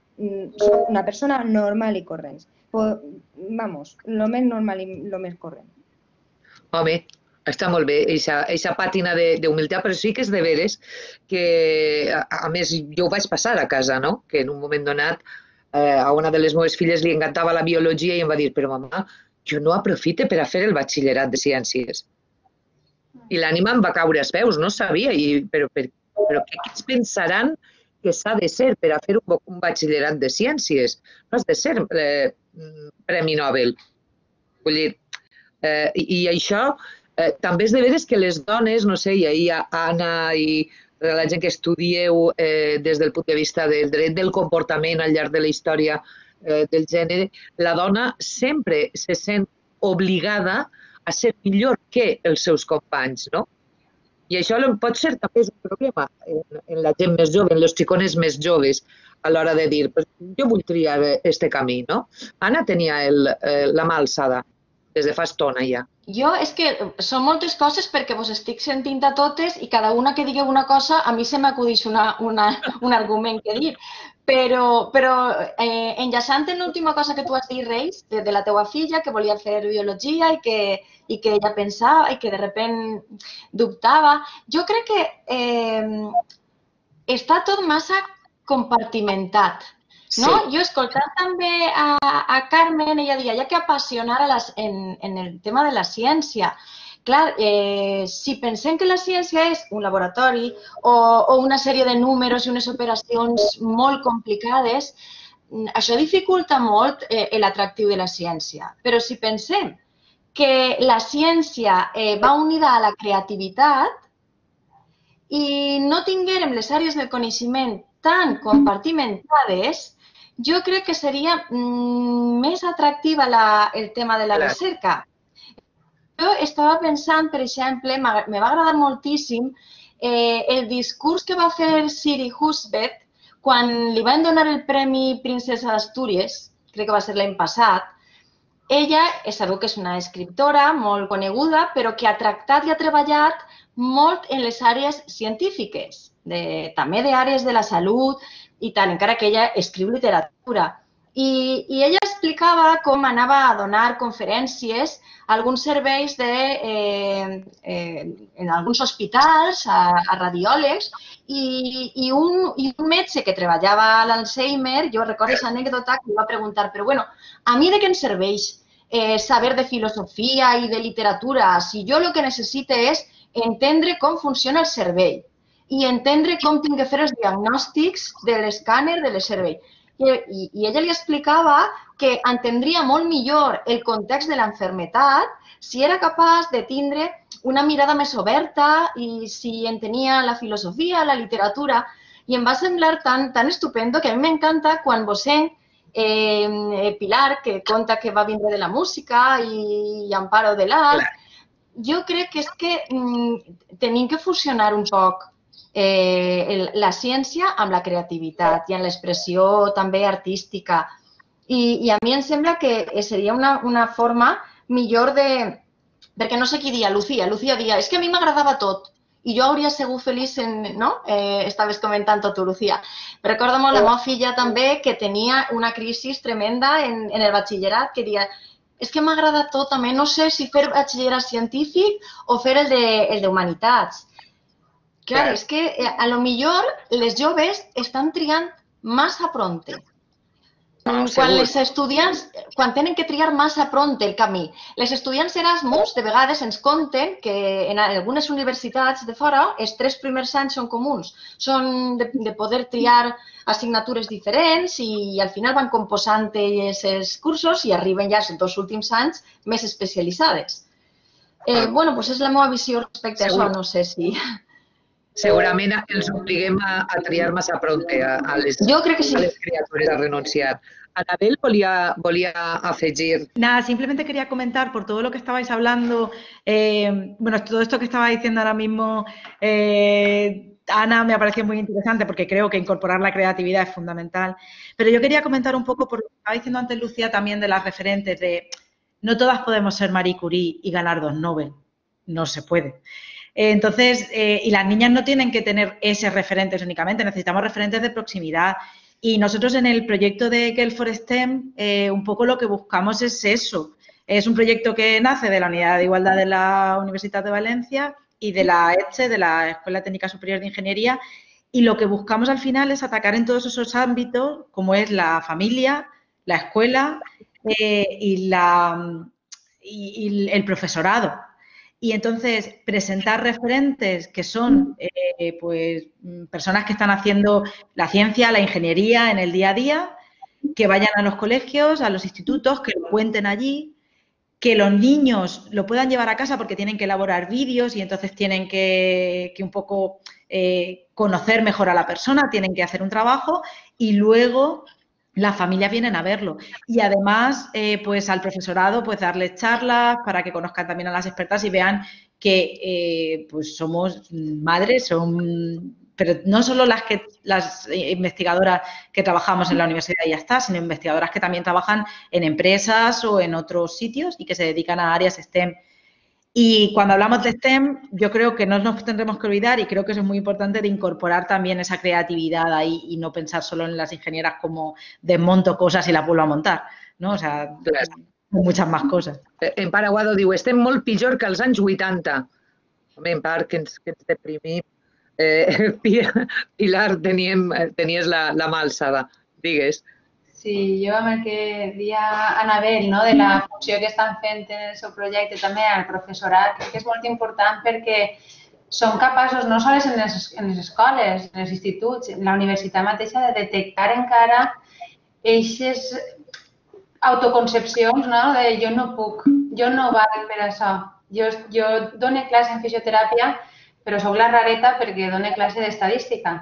Soc una persona normal i corrent. Vamos, lo més normal i lo més corrent.
Home, està molt bé, aquesta pàtina d'humilitat, però sí que és de veres que, a més, jo ho vaig passar a casa, no? Que en un moment donat a una de les meves filles li encantava la biologia i em va dir, però mamà, jo no aprofite per a fer el batxillerat de ciències. I l'ànima em va caure als peus, no sabia, però per Però què es pensaran que s'ha de ser per a fer un batxillerat de ciències? No has de ser Premi Nobel. Vull dir, i això també és de veres que les dones, no sé, i ahir Anna i la gent que estudieu des del punt de vista del dret del comportament al llarg de la història del gènere, la dona sempre se sent obligada a ser millor que els seus companys, no? I això pot ser també un problema en la gent més jove, en els xicones més joves, a l'hora de dir, jo vull triar aquest camí, no? Anna tenia la mà alçada des de fa estona ja.
Jo és que són moltes coses perquè vos estic sentint a totes i cada una que digueu una cosa a mi se m'acudeix un argument que dir. Però enllaçant en l'última cosa que tu has dit, Reis, de la teua filla que volia fer biologia i que i que ella pensava i que de sobte dubtava. Jo crec que està tot massa compartimentat. Jo escoltant també a Carmen, ella deia, hi ha que apassionar en el tema de la ciència. Clar, si pensem que la ciència és un laboratori o una sèrie de números i unes operacions molt complicades, això dificulta molt l'atractiu de la ciència. Però si pensem que la ciència va unida a la creativitat i no tinguérem les àrees del coneixement tan compartimentades, jo crec que seria més atractiva el tema de la recerca. Jo estava pensant, per exemple, me va agradar moltíssim el discurs que va fer Siri Husbeth quan li van donar el Premi Princesa d'Astúries, crec que va ser l'any passat. Ella, sabeu que és una escriptora molt coneguda, però que ha tractat i ha treballat molt en les àrees científiques, també d'àrees de la salut i tant, encara que ella escriu literatura. I ella explicava com anava a donar conferències a alguns serveis en alguns hospitals, a radiòlegs, i un metge que treballava a l'Alzheimer, jo recordo aquesta anècdota que li va preguntar, però bueno, a mi de què em serveix saber de filosofia i de literatura si jo el que necessito és entendre com funciona el cervell i entendre com tinc de fer els diagnòstics de l'escàner del cervell. I ella li explicava que entendria molt millor el context de l'enfermetat si era capaç de tindre una mirada més oberta i si entenia la filosofia, la literatura. I em va semblar tan estupendo que a mi m'encanta quan vos sent Pilar, que conta que va vindre de la música, i Amparo de l'art. Jo crec que és que tenim que fusionar un poc la ciència amb la creativitat i amb l'expressió també artística. I a mi em sembla que seria una forma millor de... Perquè no sé qui dia, Lucía. Lucía dia, és que a mi m'agradava tot i jo hauria sigut feliç, no? Estaves comentant-ho tu, Lucía. Recordo molt la meva filla també que tenia una crisi tremenda en el batxillerat, que dia, és que m'agrada tot també, no sé si fer batxillerat científic o fer el d'humanitats. Clar, és que a lo millor les joves estan triant massa pronte. quan les estudiants, quan tenen que triar massa pront el camí. Les estudiants Erasmus, de vegades, ens conten que en algunes universitats de fora els tres primers anys són comuns. Són de, de poder triar assignatures diferents i al final van composant els cursos i arriben ja els dos últims anys més especialitzades. Eh, bueno, doncs és la meva visió respecte a això, no sé si...
Segurament els obliguem a, a triar massa pront a, a, les,
jo crec que sí.
a les criatures a renunciar. Anabel volía, volía afegir.
Nada, simplemente quería comentar por todo lo que estabais hablando, eh, bueno, todo esto que estaba diciendo ahora mismo eh, Ana me ha parecido muy interesante porque creo que incorporar la creatividad es fundamental. Pero yo quería comentar un poco por lo que estaba diciendo antes Lucía también de las referentes, de no todas podemos ser Marie Curie y ganar dos Nobel, no se puede. Entonces, eh, y las niñas no tienen que tener esos referentes únicamente, necesitamos referentes de proximidad. Y nosotros en el proyecto de Girl for STEM, eh, un poco lo que buscamos es eso. Es un proyecto que nace de la Unidad de Igualdad de la Universidad de Valencia y de la ETSE, de la Escuela Técnica Superior de Ingeniería, y lo que buscamos al final es atacar en todos esos ámbitos, como es la familia, la escuela eh, y, la, y, y el profesorado. Y entonces presentar referentes que son eh, pues, personas que están haciendo la ciencia, la ingeniería en el día a día, que vayan a los colegios, a los institutos, que lo cuenten allí, que los niños lo puedan llevar a casa porque tienen que elaborar vídeos y entonces tienen que, que un poco eh, conocer mejor a la persona, tienen que hacer un trabajo y luego las familias vienen a verlo. Y además, eh, pues al profesorado, pues darles charlas para que conozcan también a las expertas y vean que eh, pues somos madres, son, pero no solo las, que, las investigadoras que trabajamos en la universidad y ya está, sino investigadoras que también trabajan en empresas o en otros sitios y que se dedican a áreas STEM. Y cuando hablamos de STEM, yo creo que no nos tendremos que olvidar, y creo que eso es muy importante, de incorporar también esa creatividad ahí y no pensar solo en las ingenieras como desmonto cosas y las vuelvo a montar, ¿no? O sea, claro, muchas más cosas.
En Paraguado diu, estem molt pitjor que als anys vuitanta. Home, en part que ens, que ens deprimim. Eh, Pilar, teníem, tenies la, la mà alçada. Digues.
Sí, jo amb el que deia Anabel, no, de la funció que estan fent en el seu projecte també al professorat, crec que és molt important perquè són capaços, no sols en les, en les escoles, en els instituts, en la universitat mateixa, de detectar encara aquestes autoconcepcions, no, de jo no puc, jo no valc per això. Jo, jo dono classe en fisioteràpia, però soc la rareta perquè dono classe d'estadística.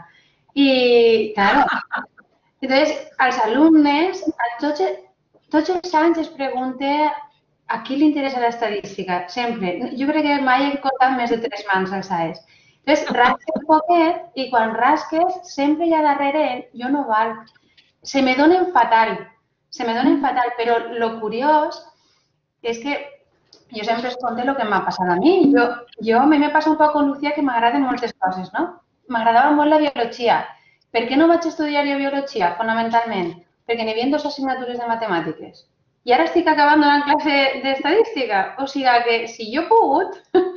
I, claro, entonces, als alumnes, a tots, tots els anys es pregunta a qui li interessa l'estadística, sempre. Jo crec que mai he comptat més de tres mans als A E S. Entonces, rasques un poquet i quan rasques, sempre hi ha darrere, jo no valc. Se me donen fatal, se me donen fatal, però lo curiós és que jo sempre es conto el que m'ha passat a mi. Jo, jo a mi me passa un poc con Lucía que m'agraden moltes coses, no? M'agradava molt la biologia. Per què no vaig estudiar jo biologia, fonamentalment? Perquè n'hi havia dues assignatures de matemàtiques. I ara estic acabant donant classe d'estadística. O sigui que si jo he pogut,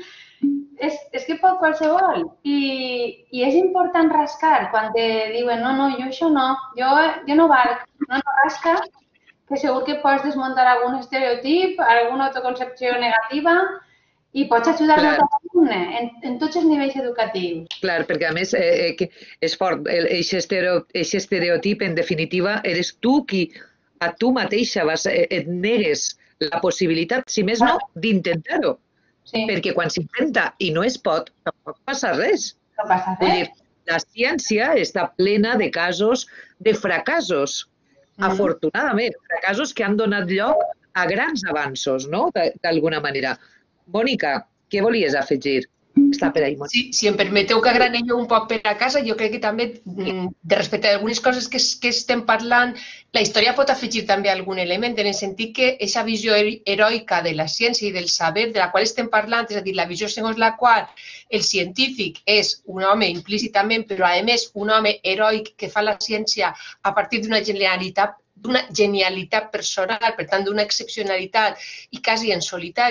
és, és que pot qualsevol. I, I és important rascar quan te diuen no, no, jo això no, jo, jo no valc. No, no, rasca, que segur que pots desmuntar algun estereotip, alguna autoconcepció negativa i pots ajudar a l'alumne en, en tots els nivells educatius.
Clar, perquè a més eh, que és fort, aquest estereotip, en definitiva, eres tu qui a tu mateixa vas, eh, et negues la possibilitat, si més no, d'intentar-ho. Sí. Perquè quan s'intenta i no es pot, tampoc passa res.
No passa res. Vull dir,
la ciència està plena de casos de fracassos, mm. afortunadament, fracassos que han donat lloc a grans avanços, no?, d'alguna manera. Mònica, què volies afegir? Està per ahí, Mònica.
Sí, si em permeteu que agrani jo un poc per a casa, jo crec que també, de respecte a algunes coses que, que estem parlant, la història pot afegir també algun element, en el sentit que aquesta visió heroica de la ciència i del saber de la qual estem parlant, és a dir, la visió segons la qual el científic és un home implícitament, però a més un home heroic que fa la ciència a partir d'una genialitat d'una genialitat personal, per tant, d'una excepcionalitat i quasi en solitari,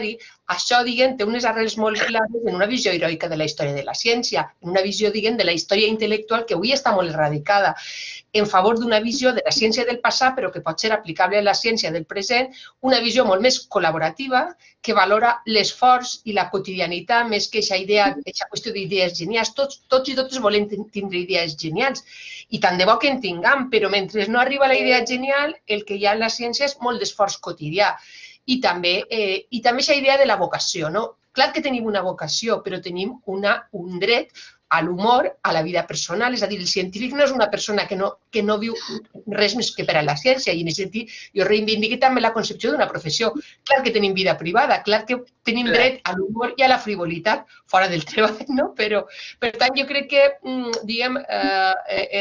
això, diguem, té unes arrels molt clares en una visió heroica de la història de la ciència, en una visió, diguem, de la història intel·lectual que avui està molt erradicada, en favor d'una visió de la ciència del passat, però que pot ser aplicable a la ciència del present, una visió molt més col·laborativa, que valora l'esforç i la quotidianitat, més que aquesta idea, aquesta qüestió d'idees genials. Tots, tots i totes volem tindre idees genials, i tant de bo que en tinguem, però mentre no arriba la idea genial, el que hi ha en la ciència és molt d'esforç quotidià. I també, eh, i també aquesta idea de la vocació, no? Clar que tenim una vocació, però tenim una, un dret a l'humor, a la vida personal. És a dir, el científic no és una persona que no, que no viu res més que per a la ciència, i en aquest sentit jo reivindico també la concepció d'una professió. Clar que tenim vida privada, clar que tenim dret a l'humor i a la frivolitat fora del treball, no? Però, per tant, jo crec que, diguem, eh,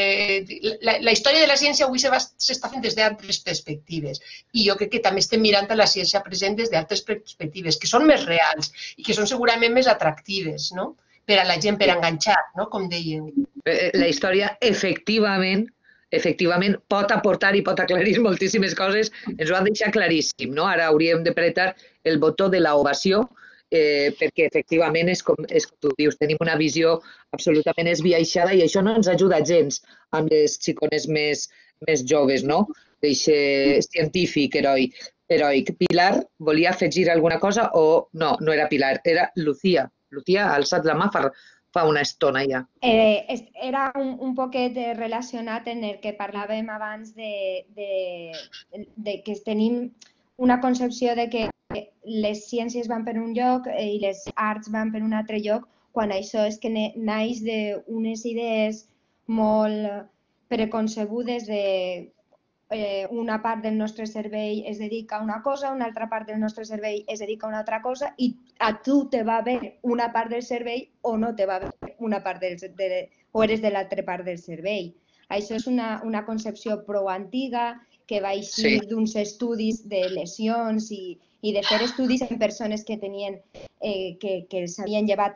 eh, la, la història de la ciència avui s'està fent des d'altres perspectives, i jo crec que també estem mirant a la ciència present des d'altres perspectives, que són més reals i que són segurament més atractives, no?, per a la gent, per enganxar, no?, com dèiem.
La història, efectivament, efectivament, pot aportar i pot aclarir moltíssimes coses, ens ho han deixat claríssim, no? Ara hauríem de pretar el botó de l'ovació, eh, perquè efectivament és com, és com tu dius, tenim una visió absolutament esbiaixada i això no ens ajuda gens amb les xicones més, més joves, no?, d'aquest científic heroic. heroic. Pilar, volia afegir alguna cosa o no, no era Pilar, era Lucía. Lucía ha alçat la mà fa, fa una estona ja.
Eh, era un, un poquet relacionat en el que parlàvem abans de, de, de que tenim una concepció de que les ciències van per un lloc i les arts van per un altre lloc, quan això és que naix d'unes idees molt preconcebudes de eh, una part del nostre cervell es dedica a una cosa, una altra part del nostre cervell es dedica a una altra cosa i a tu te va bé una part del cervell o no te va bé una part del cervell, o eres de l'altra part del cervell. Això és una, una concepció prou antiga que va eixir sí. d'uns estudis de lesions i, i de fer estudis en persones que tenien, eh, que, que s'havien llevat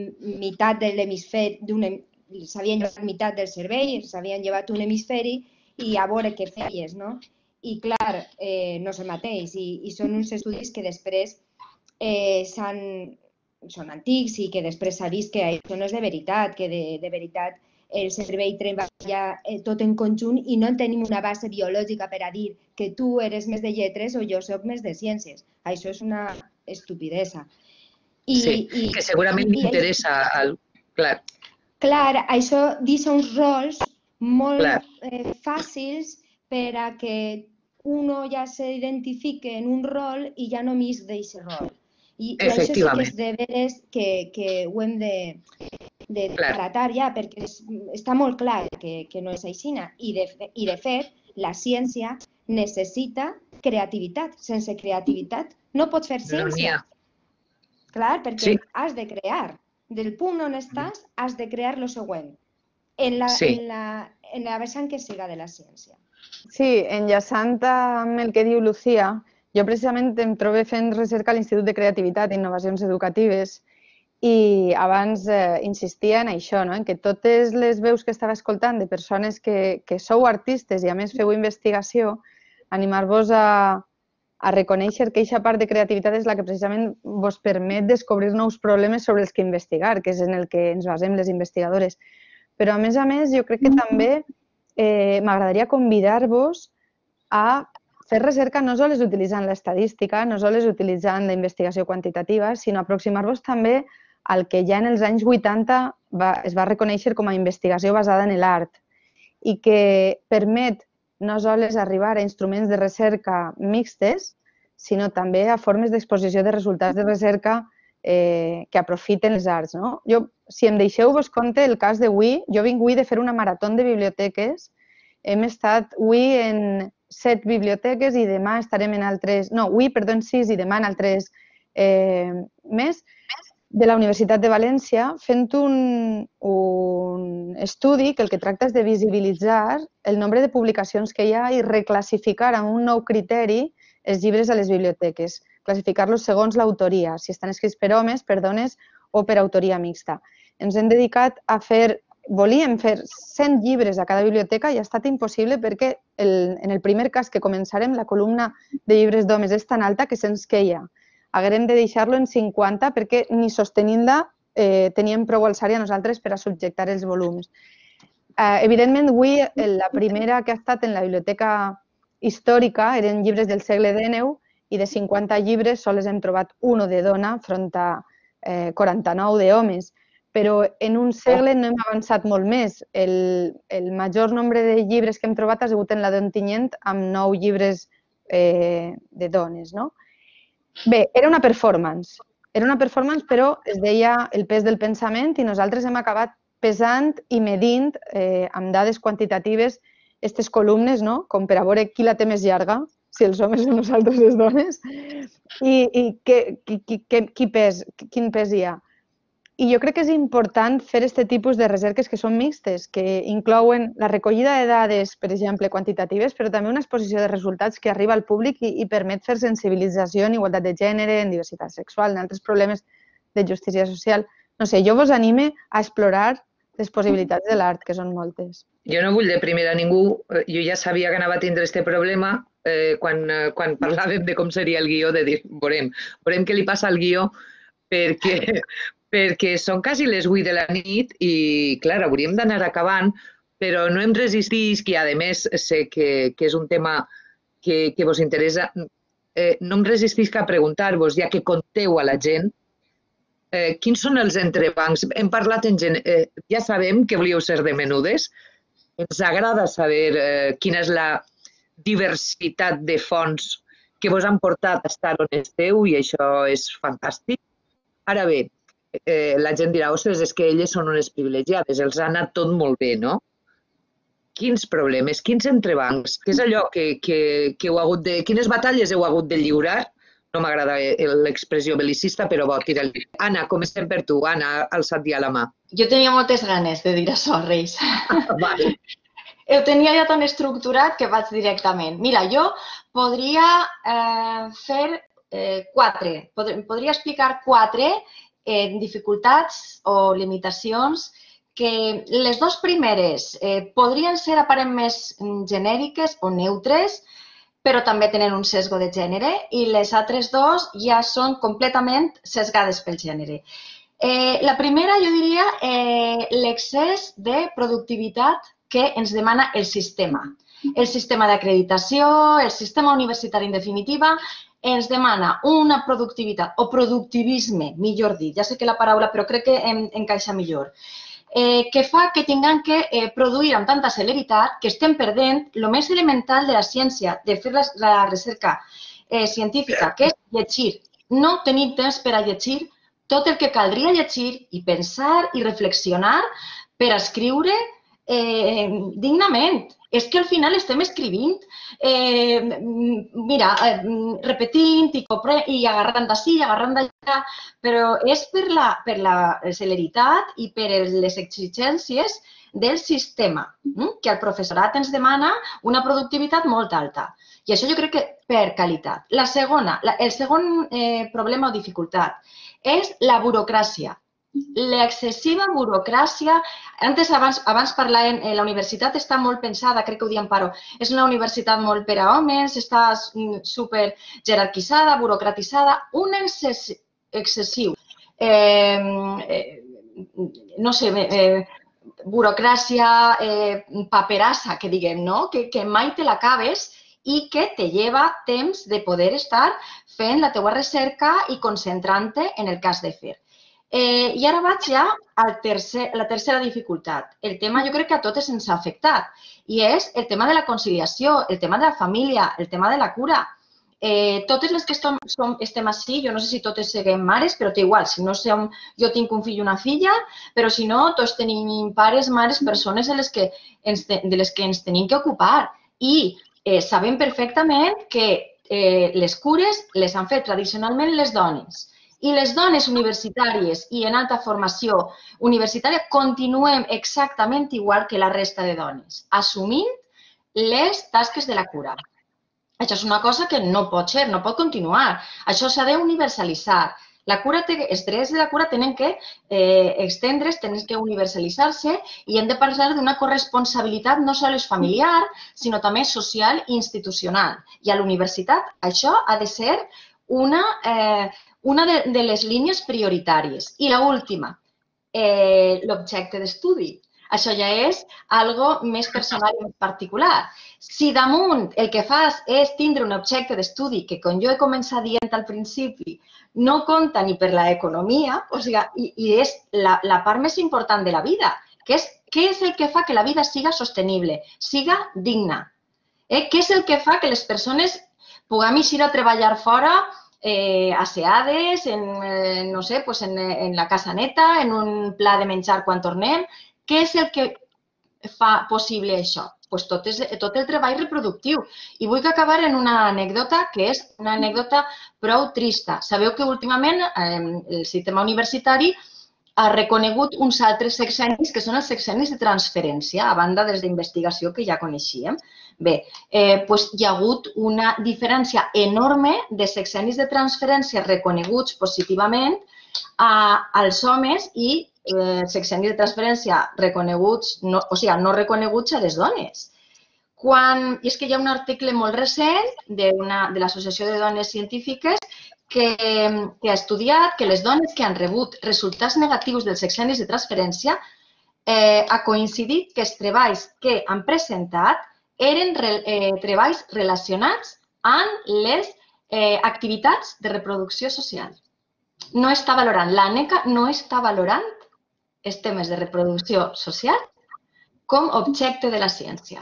meitat de l'hemisferi, s'havien llevat meitat del cervell, s'havien llevat un hemisferi i a veure què feies, no? I clar, eh, no és el mateix, i, i són uns estudis que després eh, són antics i que després s'ha vist que això no és de veritat, que de, de veritat el cervell treballa tot en conjunt i no en tenim una base biològica per a dir que tu eres més de lletres o jo soc més de ciències. Això és una estupidesa. I,
sí,
i,
que segurament m'interessa. Clar.
Clar, això deixa uns rols molt eh, fàcils per a que uno ja s'identifique en un rol i ja no m'és d'aquest rol. I, i això sí que és de veres que, que ho hem de, de tratar ja, perquè és, està molt clar que, que no és així. I de, I de fet, la ciència necessita creativitat. Sense creativitat no pots fer ciència. Clar, perquè sí. has de crear. Del punt on estàs, has de crear el següent. En la, sí. en, la, en la vessant que siga de la ciència.
Sí, enllaçant amb el que diu Lucía, jo precisament em trobo fent recerca a l'Institut de Creativitat i Innovacions Educatives i abans eh, insistia en això, no? En que totes les veus que estava escoltant de persones que, que sou artistes i a més feu investigació, animar-vos a, a reconèixer que aquesta part de creativitat és la que precisament vos permet descobrir nous problemes sobre els que investigar, que és en el que ens basem les investigadores. Però, a més a més, jo crec que també eh, m'agradaria convidar-vos a fer recerca no sols utilitzant l'estadística, no sols utilitzant la investigació quantitativa, sinó aproximar-vos també al que ja en els anys vuitanta va, es va reconèixer com a investigació basada en l'art i que permet no sols arribar a instruments de recerca mixtes, sinó també a formes d'exposició de resultats de recerca Eh, que aprofiten les arts. No? Jo, si em deixeu, vos conte el cas d'avui. Jo vinc avui de fer una marató de biblioteques. Hem estat avui en set biblioteques i demà estarem en altres... No, avui, perdó, en sis i demà en altres eh, més de la Universitat de València fent un, un estudi que el que tracta és de visibilitzar el nombre de publicacions que hi ha i reclassificar amb un nou criteri els llibres a les biblioteques, classificar-los segons l'autoria, si estan escrits per homes, per dones o per autoria mixta. Ens hem dedicat a fer, volíem fer cent llibres a cada biblioteca i ha estat impossible perquè el, en el primer cas que començarem la columna de llibres d'homes és tan alta que se'ns queia. haguérem de deixar-lo en cinquanta perquè ni sostenint-la eh, teníem prou alçària nosaltres per a subjectar els volums. Eh, evidentment, avui la primera que ha estat en la biblioteca històrica eren llibres del segle dinou i de cinquanta llibres sols hem trobat un de dona front a eh, quaranta-nou d'homes. Però en un segle no hem avançat molt més. El, el major nombre de llibres que hem trobat ha sigut en la d'Ontinyent amb nou llibres eh, de dones, no? Bé, era una performance. Era una performance, però es deia el pes del pensament i nosaltres hem acabat pesant i medint eh, amb dades quantitatives aquestes columnes, no? Com per a veure qui la té més llarga, si els homes o nosaltres les dones, i, i que, qui, qui, qui pes, quin pes hi ha. I jo crec que és important fer aquest tipus de recerques que són mixtes, que inclouen la recollida de dades, per exemple, quantitatives, però també una exposició de resultats que arriba al públic i, i permet fer sensibilització en igualtat de gènere, en diversitat sexual, en altres problemes de justícia social. No sé, jo vos anime a explorar les possibilitats de l'art, que són moltes.
Jo no vull deprimir a ningú. Jo ja sabia que anava a tindre aquest problema eh, quan, eh, quan parlàvem de com seria el guió, de dir, veurem, veurem què li passa al guió, perquè... perquè són quasi les vuit de la nit i, clar, hauríem d'anar acabant, però no em resistís, que a més sé que, que és un tema que, que vos interessa, eh, no em resistís a preguntar-vos, ja que conteu a la gent, eh, quins són els entrebancs? Hem parlat en gent, eh, ja sabem que volíeu ser de menudes, ens agrada saber eh, quina és la diversitat de fonts que vos han portat a estar on esteu i això és fantàstic. Ara bé, Eh, la gent dirà, ostres, és que elles són unes privilegiades, els ha anat tot molt bé, no? Quins problemes, quins entrebancs? Què és allò que, que, que heu hagut de... Quines batalles heu hagut de lliurar? No m'agrada l'expressió belicista, però bo, tira-li. Anna, comencem per tu. Anna, alça't ja la mà.
Jo tenia moltes ganes de dir això, Reis.
Vale.
Ho tenia ja tan estructurat que vaig directament. Mira, jo podria eh, fer eh, quatre, Pod podria explicar quatre Eh, dificultats o limitacions que les dues primeres eh, podrien ser aparent més genèriques o neutres, però també tenen un sesgo de gènere, i les altres dues ja són completament sesgades pel gènere. Eh, la primera, jo diria, eh, l'excés de productivitat que ens demana el sistema. El sistema d'acreditació, el sistema universitari en definitiva, ens demana una productivitat, o productivisme, millor dit, ja sé que la paraula, però crec que en, encaixa millor, eh, que fa que tinguem que eh, produir amb tanta celeritat que estem perdent el més elemental de la ciència, de fer la, la recerca eh, científica, que és llegir. No tenim temps per a llegir tot el que caldria llegir i pensar i reflexionar per escriure eh, dignament. És que al final estem escrivint, eh, mira, eh, repetint i, i agarrant d'ací i agarrant d'allà, però és per la, per la celeritat i per les exigències del sistema, que el professorat ens demana una productivitat molt alta. I això jo crec que per qualitat. La segona, la, el segon eh, problema o dificultat és la burocràcia. L'excessiva burocràcia, antes abans, abans parlàvem, eh, la universitat està molt pensada, crec que ho diem Paro, és una universitat molt per a homes, està super jerarquitzada, burocratitzada, un excess, excessiu, eh, eh, no sé, eh, burocràcia, eh, paperassa, que diguem, no? Que, que mai te l'acabes i que te lleva temps de poder estar fent la teua recerca i concentrant-te en el cas de fer. Eh, I ara vaig ja a tercer, la tercera dificultat. El tema jo crec que a totes ens ha afectat i és el tema de la conciliació, el tema de la família, el tema de la cura. Eh, totes les que estem, som, estem així, jo no sé si totes seguem mares, però té igual, si no som, jo tinc un fill i una filla, però si no, tots tenim pares, mares, persones de les que ens, de les que ens tenim que ocupar i eh, sabem perfectament que eh, les cures les han fet tradicionalment les dones. I les dones universitàries i en alta formació universitària continuem exactament igual que la resta de dones, assumint les tasques de la cura. Això és una cosa que no pot ser, no pot continuar. Això s'ha d'universalitzar. La cura, els drets de la cura tenen que eh, extendre's, tenen que universalitzar-se i hem de parlar d'una corresponsabilitat no sols familiar, sinó també social i institucional. I a la universitat això ha de ser una, eh, una de, de les línies prioritàries. I l'última, eh, l'objecte d'estudi. Això ja és algo més personal i més particular. Si damunt el que fas és tindre un objecte d'estudi que, com jo he començat dient al principi, no compta ni per l'economia, o sigui, i, i és la, la part més important de la vida, que és què és el que fa que la vida siga sostenible, siga digna. Eh? Què és el que fa que les persones puguem eixir a treballar fora eh, asseades, en, eh, no sé, pues en, en la casa neta, en un pla de menjar quan tornem. Què és el que fa possible això? Pues tot, és, tot el treball reproductiu. I vull acabar en una anècdota que és una anècdota prou trista. Sabeu que últimament eh, el sistema universitari ha reconegut uns altres sexennis que són els sexennis de transferència, a banda dels d'investigació que ja coneixíem. Bé, eh, pues hi ha hagut una diferència enorme de sexennis de transferència reconeguts positivament a, als homes i eh, sexennis de transferència reconeguts, no, o sigui, no reconeguts a les dones. Quan, I és que hi ha un article molt recent de, una, de l'Associació de Dones Científiques que, que ha estudiat que les dones que han rebut resultats negatius dels sexennis de transferència eh, ha coincidit que els treballs que han presentat eren re, eh, treballs relacionats amb les eh, activitats de reproducció social. No està valorant, l'ANECA no està valorant els temes de reproducció social com a objecte de la ciència.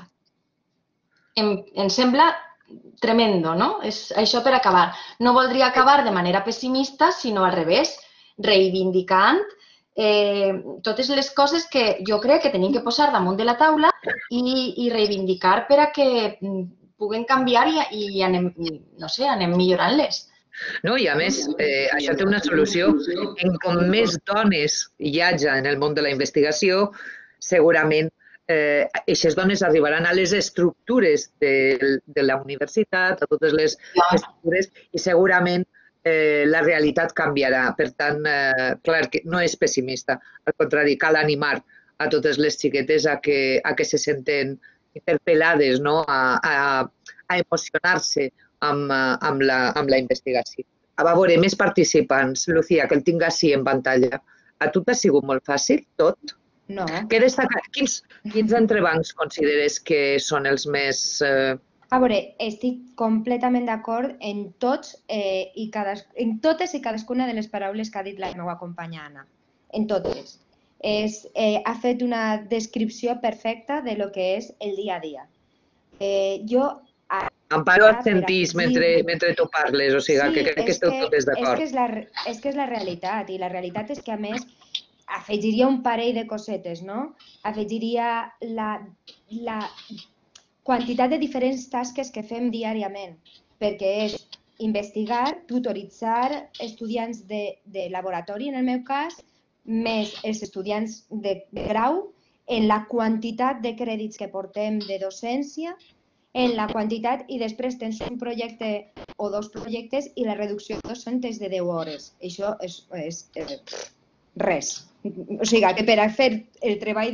Em, em sembla tremendo, no? És això per acabar. No voldria acabar de manera pessimista, sinó al revés, reivindicant eh, totes les coses que jo crec que tenim que posar damunt de la taula i, i reivindicar per a que puguen canviar i, i anem, no sé, anem millorant-les.
No, i a més, eh, això té una solució. En com més dones hi hagi en el món de la investigació, segurament eh, aquestes dones arribaran a les estructures de, de la universitat, a totes les estructures, i segurament eh, la realitat canviarà. Per tant, eh, clar, que no és pessimista. Al contrari, cal animar a totes les xiquetes a que, a que se senten interpel·lades, no? a, a, a emocionar-se amb, amb, la, amb la investigació. A veure, més participants. Lucía, que el tinc així en pantalla. A tu t'ha sigut molt fàcil, tot?
No.
Què destaca? Quins, quins entrebancs consideres que són els més... Eh...
A veure, estic completament d'acord en tots eh, i cadas, en totes i cadascuna de les paraules que ha dit la meva companya Anna. En totes. És, eh, ha fet una descripció perfecta de lo que és el dia a dia. Eh, jo...
Amparo assentís mentre, mentre tu parles, o sigui, sí, que crec que esteu que, totes d'acord.
És, és que és la realitat, i la realitat és que, a més, afegiria un parell de cosetes, no? Afegiria la, la quantitat de diferents tasques que fem diàriament, perquè és investigar, tutoritzar estudiants de, de laboratori, en el meu cas, més els estudiants de, de grau, en la quantitat de crèdits que portem de docència, en la quantitat, i després tens un projecte o dos projectes i la reducció són des de deu hores. Això és, és eh, res. O sigui, que per a fer el treball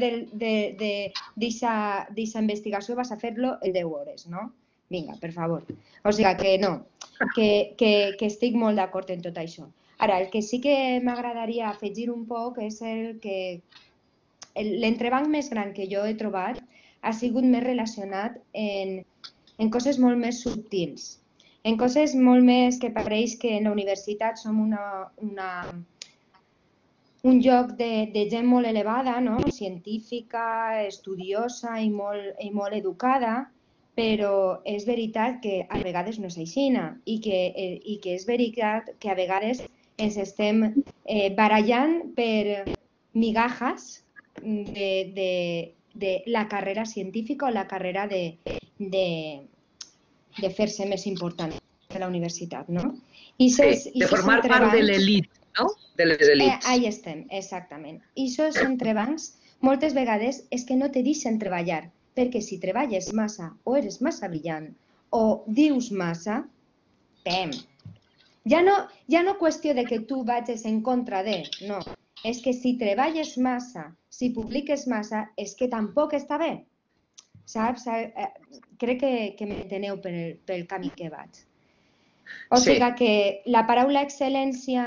d'aquesta investigació vas a fer-lo en deu hores, no? Vinga, per favor. O sigui, que no, que, que, que estic molt d'acord en tot això. Ara, el que sí que m'agradaria afegir un poc és el que l'entrebanc més gran que jo he trobat ha sigut més relacionat en, en coses molt més subtils, en coses molt més que pareix que en la universitat som una, una, un lloc de, de gent molt elevada, no? Científica, estudiosa i molt, i molt educada, però és veritat que a vegades no és així i que, eh, i que és veritat que a vegades ens estem eh, barallant per migajas de, de de la carrera científica o la carrera de, de, de fer-se més important de la universitat, no? I ses,
sí, de formar part de l'elit, no? De les elits.
Eh, ahí estem, exactament. I aquests entrebancs moltes vegades és que no te deixen treballar, perquè si treballes massa o eres massa brillant o dius massa, pem. Ja no, ja no qüestió de que tu vagis en contra de, no. És que si treballes massa, si publiques massa, és que tampoc està bé. Saps? Crec que, que m'enteneu pel, pel camí que vaig. O sigui que la paraula excel·lència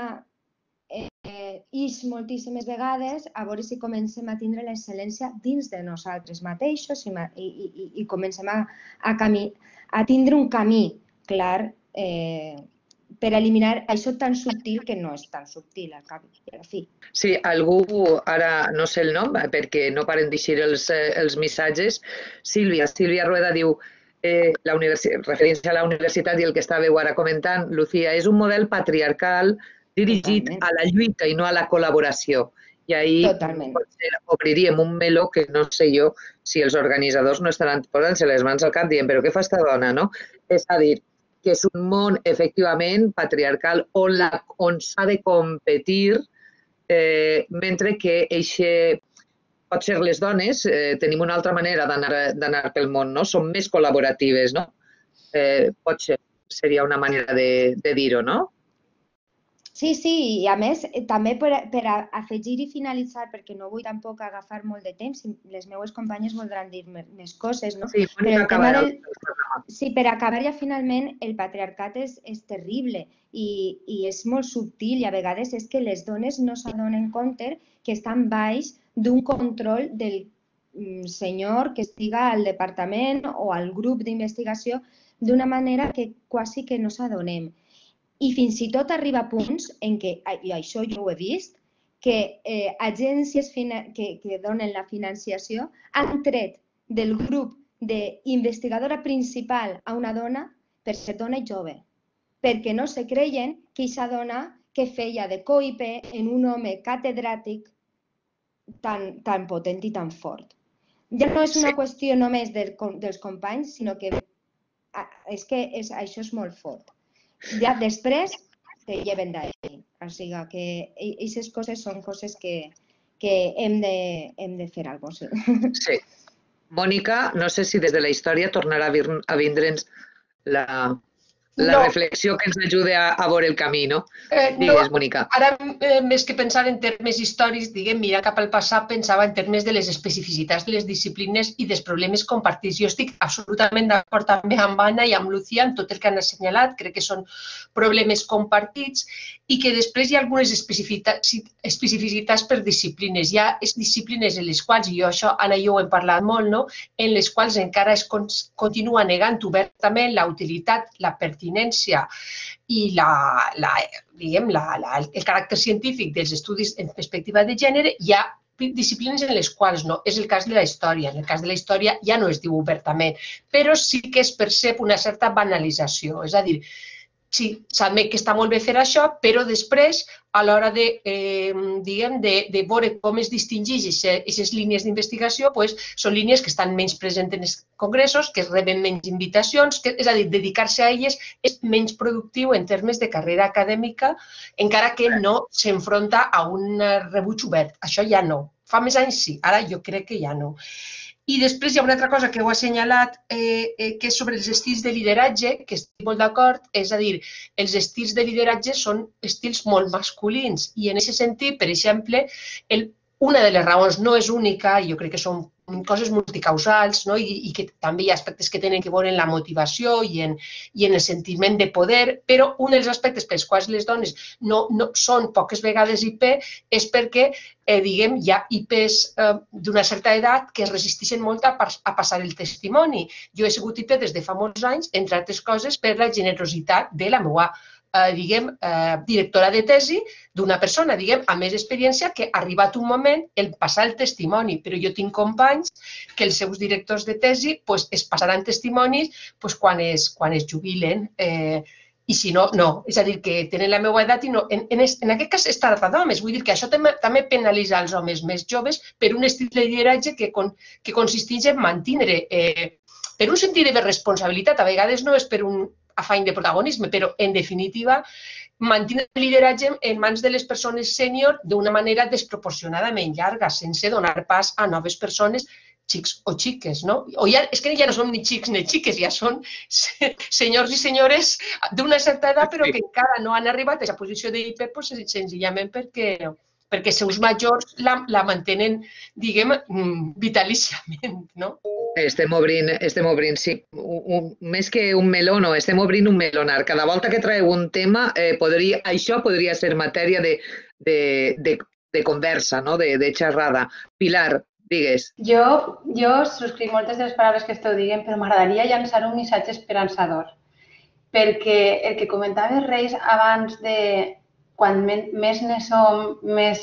eh, ix moltíssimes vegades, a veure si comencem a tindre l'excel·lència dins de nosaltres mateixos i, i, i, i comencem a, a, camí, a tindre un camí clar eh, per eliminar això tan subtil que no és tan subtil al cap i a la fi.
Sí, algú, ara no sé el nom, perquè no paren d'eixir els, els missatges, Sílvia, Sílvia Rueda diu, eh, la referència a la universitat i el que estàveu ara comentant, Lucía, és un model patriarcal dirigit Totalment. a la lluita i no a la col·laboració. I ahir potser obriríem un meló que no sé jo si els organitzadors no estaran posant-se les mans al cap dient però què fa esta dona, no? És a dir, que és un món efectivament patriarcal on, la, on s'ha de competir, eh, mentre que eixe, pot ser les dones, eh, tenim una altra manera d'anar pel món, no? Som més col·laboratives, no? Eh, pot ser, seria una manera de, de dir-ho, no?
Sí, sí, i a més, també per, per afegir i finalitzar, perquè no vull tampoc agafar molt de temps, les meues companyes voldran dir més coses, no?
Sí,
però el tema del... sí, per acabar ja finalment, el patriarcat és, és terrible i, i és molt subtil i a vegades és que les dones no s'adonen compte que estan baix d'un control del senyor que estiga al departament o al grup d'investigació d'una manera que quasi que no s'adonem. I fins i tot arriba a punts en què, i això jo ho he vist, que eh, agències que, que donen la financiació han tret del grup d'investigadora principal a una dona per ser dona i jove, perquè no se creien que aquesta dona que feia de coipe en un home catedràtic tan, tan potent i tan fort. Ja no és una qüestió només del, dels companys, sinó que és que és, això és molt fort. Ja després te lleven d'ahí. O sigui que aquestes coses són coses que, que hem, de, hem de fer alguna cosa.
Sí. Mònica, no sé si des de la història tornarà a vindre'ns la, la no. reflexió que ens ajuda a, a veure el camí, no? Eh, Digues, no, Mònica.
Ara, eh, més que pensar en termes històrics, diguem, mirar cap al passat, pensava en termes de les especificitats de les disciplines i dels problemes compartits. Jo estic absolutament d'acord també amb Anna i amb Lucía en tot el que han assenyalat. Crec que són problemes compartits i que després hi ha algunes especificitats, especificitats per disciplines. Hi ha disciplines en les quals, i jo això, Anna i jo ho hem parlat molt, no? En les quals encara es continua negant obertament la utilitat, la pertinència i la, la, diguem, la, la, el caràcter científic dels estudis en perspectiva de gènere. Hi ha disciplines en les quals no. És el cas de la història. En el cas de la història ja no es diu obertament, però sí que es percep una certa banalització. És a dir, sí, s'admet que està molt bé fer això, però després, a l'hora de, eh, diguem, de, de veure com es distingeix aquestes línies d'investigació, pues, són línies que estan menys presents en els congressos, que es reben menys invitacions, que, és a dir, dedicar-se a elles és menys productiu en termes de carrera acadèmica, encara que no s'enfronta a un rebuig obert. Això ja no. Fa més anys sí, ara jo crec que ja no. I després hi ha una altra cosa que heu assenyalat, eh, eh, que és sobre els estils de lideratge, que estic molt d'acord, és a dir, els estils de lideratge són estils molt masculins i en aquest sentit, per exemple, el, una de les raons no és única, jo crec que són coses multicausals, no? I, i que també hi ha aspectes que tenen que veure en la motivació i en, i en el sentiment de poder, però un dels aspectes pels quals les dones no, no són poques vegades I P és perquè, eh, diguem, hi ha I Ps eh, d'una certa edat que es resisteixen molt a, a passar el testimoni. Jo he sigut I P des de fa molts anys, entre altres coses, per la generositat de la meva Eh, diguem, eh, directora de tesi d'una persona, diguem, amb més experiència que ha arribat un moment el passar el testimoni, però jo tinc companys que els seus directors de tesi pues, es passaran testimonis pues, quan, es, quan es jubilen eh, i si no, no. És a dir, que tenen la meva edat i no. En, en, en aquest cas es tracta d'homes, vull dir que això també, també penalitza els homes més joves per un estil de lideratge que, con, que consisteix en mantindre, eh, per un sentit de responsabilitat, a vegades no és per un afany de protagonisme, però en definitiva mantenir el lideratge en mans de les persones sènior d'una manera desproporcionadament llarga, sense donar pas a noves persones, xics o xiques, no? O ja, és que ja no som ni xics ni xiques, ja són senyors i senyores d'una certa edat, però que encara no han arribat a aquesta posició d'I P pues, senzillament perquè, perquè els seus majors la, la mantenen, diguem, vitalíciament, no?
Estem obrint, estem obrint, sí, un, un, més que un meló, no, estem obrint un melonar. Cada volta que traeu un tema, eh, podria, això podria ser matèria de, de, de, de conversa, no? de, de xerrada. Pilar, digues.
Jo, jo subscric moltes de les paraules que esteu dient, però m'agradaria llançar un missatge esperançador. Perquè el que comentaves, Reis, abans de quan més ne som, més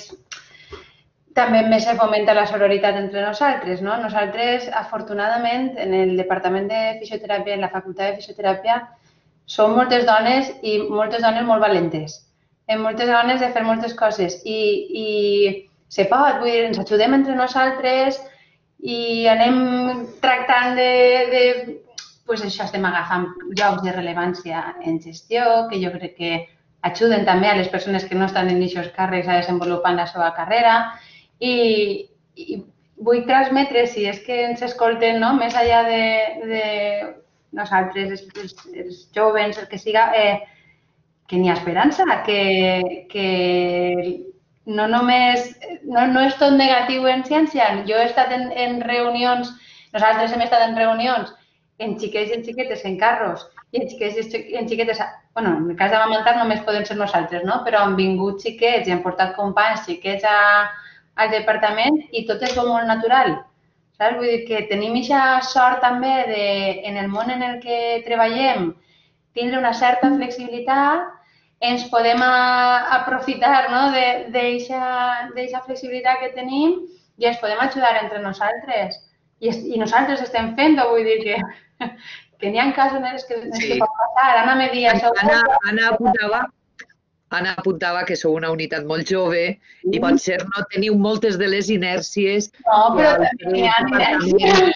també més se fomenta la sororitat entre nosaltres, no? Nosaltres, afortunadament, en el Departament de Fisioteràpia, en la Facultat de Fisioteràpia, som moltes dones i moltes dones molt valentes. Hem moltes dones de fer moltes coses i, i se pot, vull dir, ens ajudem entre nosaltres i anem tractant de, de pues això, estem agafant llocs de rellevància en gestió, que jo crec que ajuden també a les persones que no estan en aquests càrrecs a desenvolupar la seva carrera i, i vull transmetre, si és que ens escolten, no? Més enllà de, de nosaltres, els, els joves, el que siga, eh, que n'hi ha esperança, que, que no només, no, no és tot negatiu en ciència. Jo he estat en, en reunions, nosaltres hem estat en reunions en xiquets i en xiquetes en carros i en xiquets i en xiquetes, bueno, en el cas d'amamantar només podem ser nosaltres, no? Però han vingut xiquets i han portat companys xiquets a, al departament i tot és molt natural, saps? Vull dir que tenim aquesta sort també de, en el món en el que treballem, tindre una certa flexibilitat, ens podem a, aprofitar, no? d'aquesta flexibilitat que tenim i ens podem ajudar entre nosaltres. I, i nosaltres estem fent-ho, vull dir que, que n'hi ha casos en els que, sí. que pot passar. Anna me dia,
Anna, Anna, apuntava, Anna apuntava que sou una unitat molt jove i mm. potser no teniu moltes de les inèrcies.
No, però també hi ha inèrcies.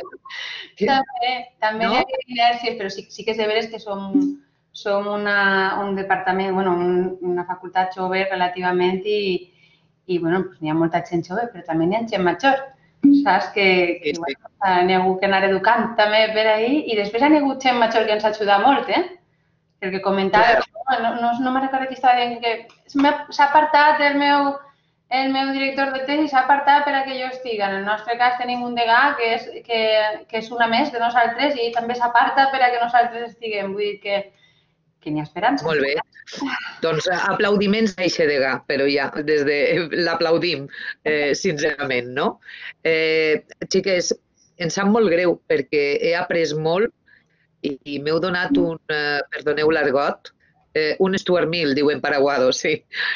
Eh, també també no? Hi ha inèrcies, però sí, sí que és de veres que som, som una, un departament, bueno, un, una facultat jove relativament i, i bueno, pues, n'hi ha molta gent jove, però també n'hi ha gent major. Saps? Que, que bueno, n'hi ha hagut que anar educant també per ahir i després n'hi ha hagut gent major que ens ajuda molt, eh? El que comentava, no, no, no me recordo qui estava dient que s'ha apartat el meu, el meu director de tesi, s'ha apartat per a que jo estigui. En el nostre cas tenim un degà que és, que, que és una més de nosaltres i també s'aparta per a que nosaltres estiguem. Vull dir que, que n'hi ha esperança.
Molt bé. Doncs aplaudiments a eixe degà, però ja, des de l'aplaudim, eh, sincerament, no? Eh, xiques, em sap molt greu perquè he après molt i, i m'heu donat un, eh, perdoneu l'argot, eh, un Stuart Mill, diuen Paraguado, sí.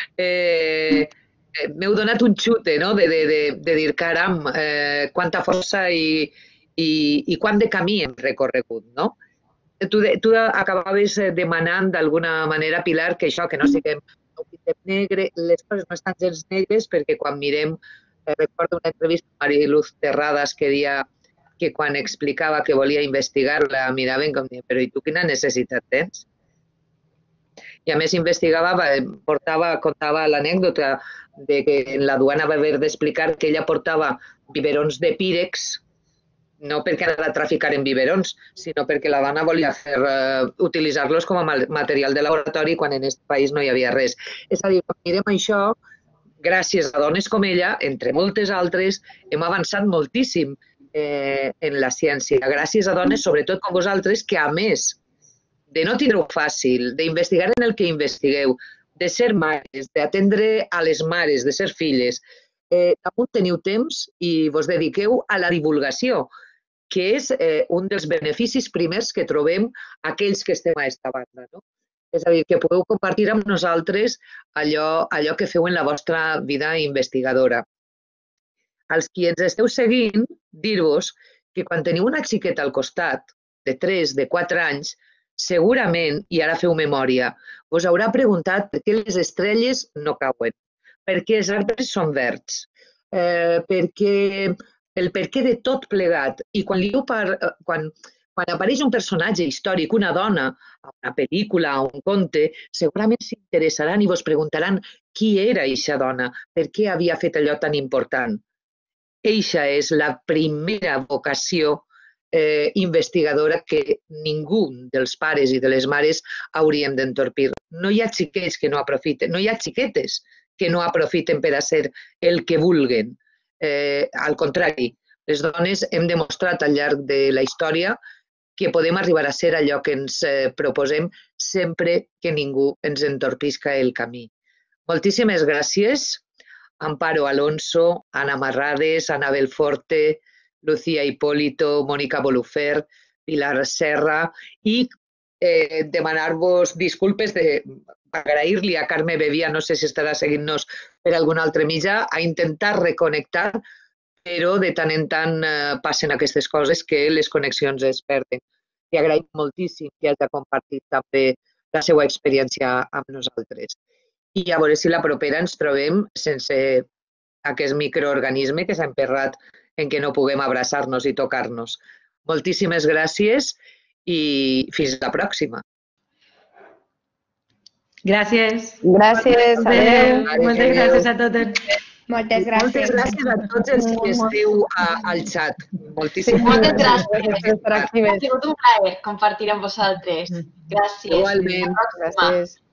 Eh, eh, m'heu donat un xute, no?, de, de, de, de dir, caram, eh, quanta força i, i, i quant de camí hem recorregut, no? Tu, tu acabaves demanant d'alguna manera, Pilar, que això, que no siguem negre, les coses no estan gens negres perquè quan mirem, eh, recordo una entrevista a Mariluz Terradas que deia que quan explicava que volia investigar la miraven com deia, però i tu quina necessitat tens? I a més investigava, portava, contava l'anècdota de que en la duana va haver d'explicar que ella portava biberons de pírex, no perquè anava a traficar en biberons, sinó perquè la dona volia fer, uh, utilitzar-los com a material de laboratori quan en aquest país no hi havia res. És a dir, quan mirem això, gràcies a dones com ella, entre moltes altres, hem avançat moltíssim eh, en la ciència. Gràcies a dones, sobretot com vosaltres, que a més de no tindre-ho fàcil, d'investigar en el que investigueu, de ser mares, d'atendre a les mares, de ser filles, eh, damunt teniu temps i vos dediqueu a la divulgació, que és eh, un dels beneficis primers que trobem aquells que estem a aquesta banda, no? És a dir, que podeu compartir amb nosaltres allò, allò que feu en la vostra vida investigadora. Als qui ens esteu seguint, dir-vos que quan teniu una xiqueta al costat, de tres, de quatre anys, segurament, i ara feu memòria, us haurà preguntat per què les estrelles no cauen, per què els arbres són verds, eh, perquè el perquè de tot plegat. I quan, li par... quan, quan apareix un personatge històric, una dona, una pel·lícula, un conte, segurament s'interessaran i vos preguntaran qui era eixa dona, per què havia fet allò tan important. Eixa és la primera vocació eh, investigadora que ningú dels pares i de les mares hauríem d'entorpir. No hi ha xiquets que no aprofiten, no hi ha xiquetes que no aprofiten per a ser el que vulguen. Eh, al contrari, les dones hem demostrat al llarg de la història que podem arribar a ser allò que ens eh, proposem sempre que ningú ens entorpisca el camí. Moltíssimes gràcies, Amparo Alonso, Ana Marrades, Ana Belforte, Lucía Hipólito, Mònica Bolufer, Pilar Serra i eh, demanar-vos disculpes, de agrair-li a Carme Bevia, no sé si estarà seguint-nos per algun altre mitjà, a intentar reconnectar, però de tant en tant eh, passen aquestes coses que les connexions es perden. Li agraïm moltíssim que hagi compartit també la seva experiència amb nosaltres. I a veure si la propera ens trobem sense aquest microorganisme que s'ha emperrat en què no puguem abraçar-nos i tocar-nos. Moltíssimes gràcies i fins la pròxima.
Gràcies.
Gràcies. Adéu.
Moltes gràcies a totes.
Moltes gràcies.
Moltes gràcies a tots els que esteu a, al xat. Moltíssimes
Moltes
gràcies.
gràcies. Ha sigut un plaer compartir amb vosaltres. Gràcies.
Igualment.
Gràcies.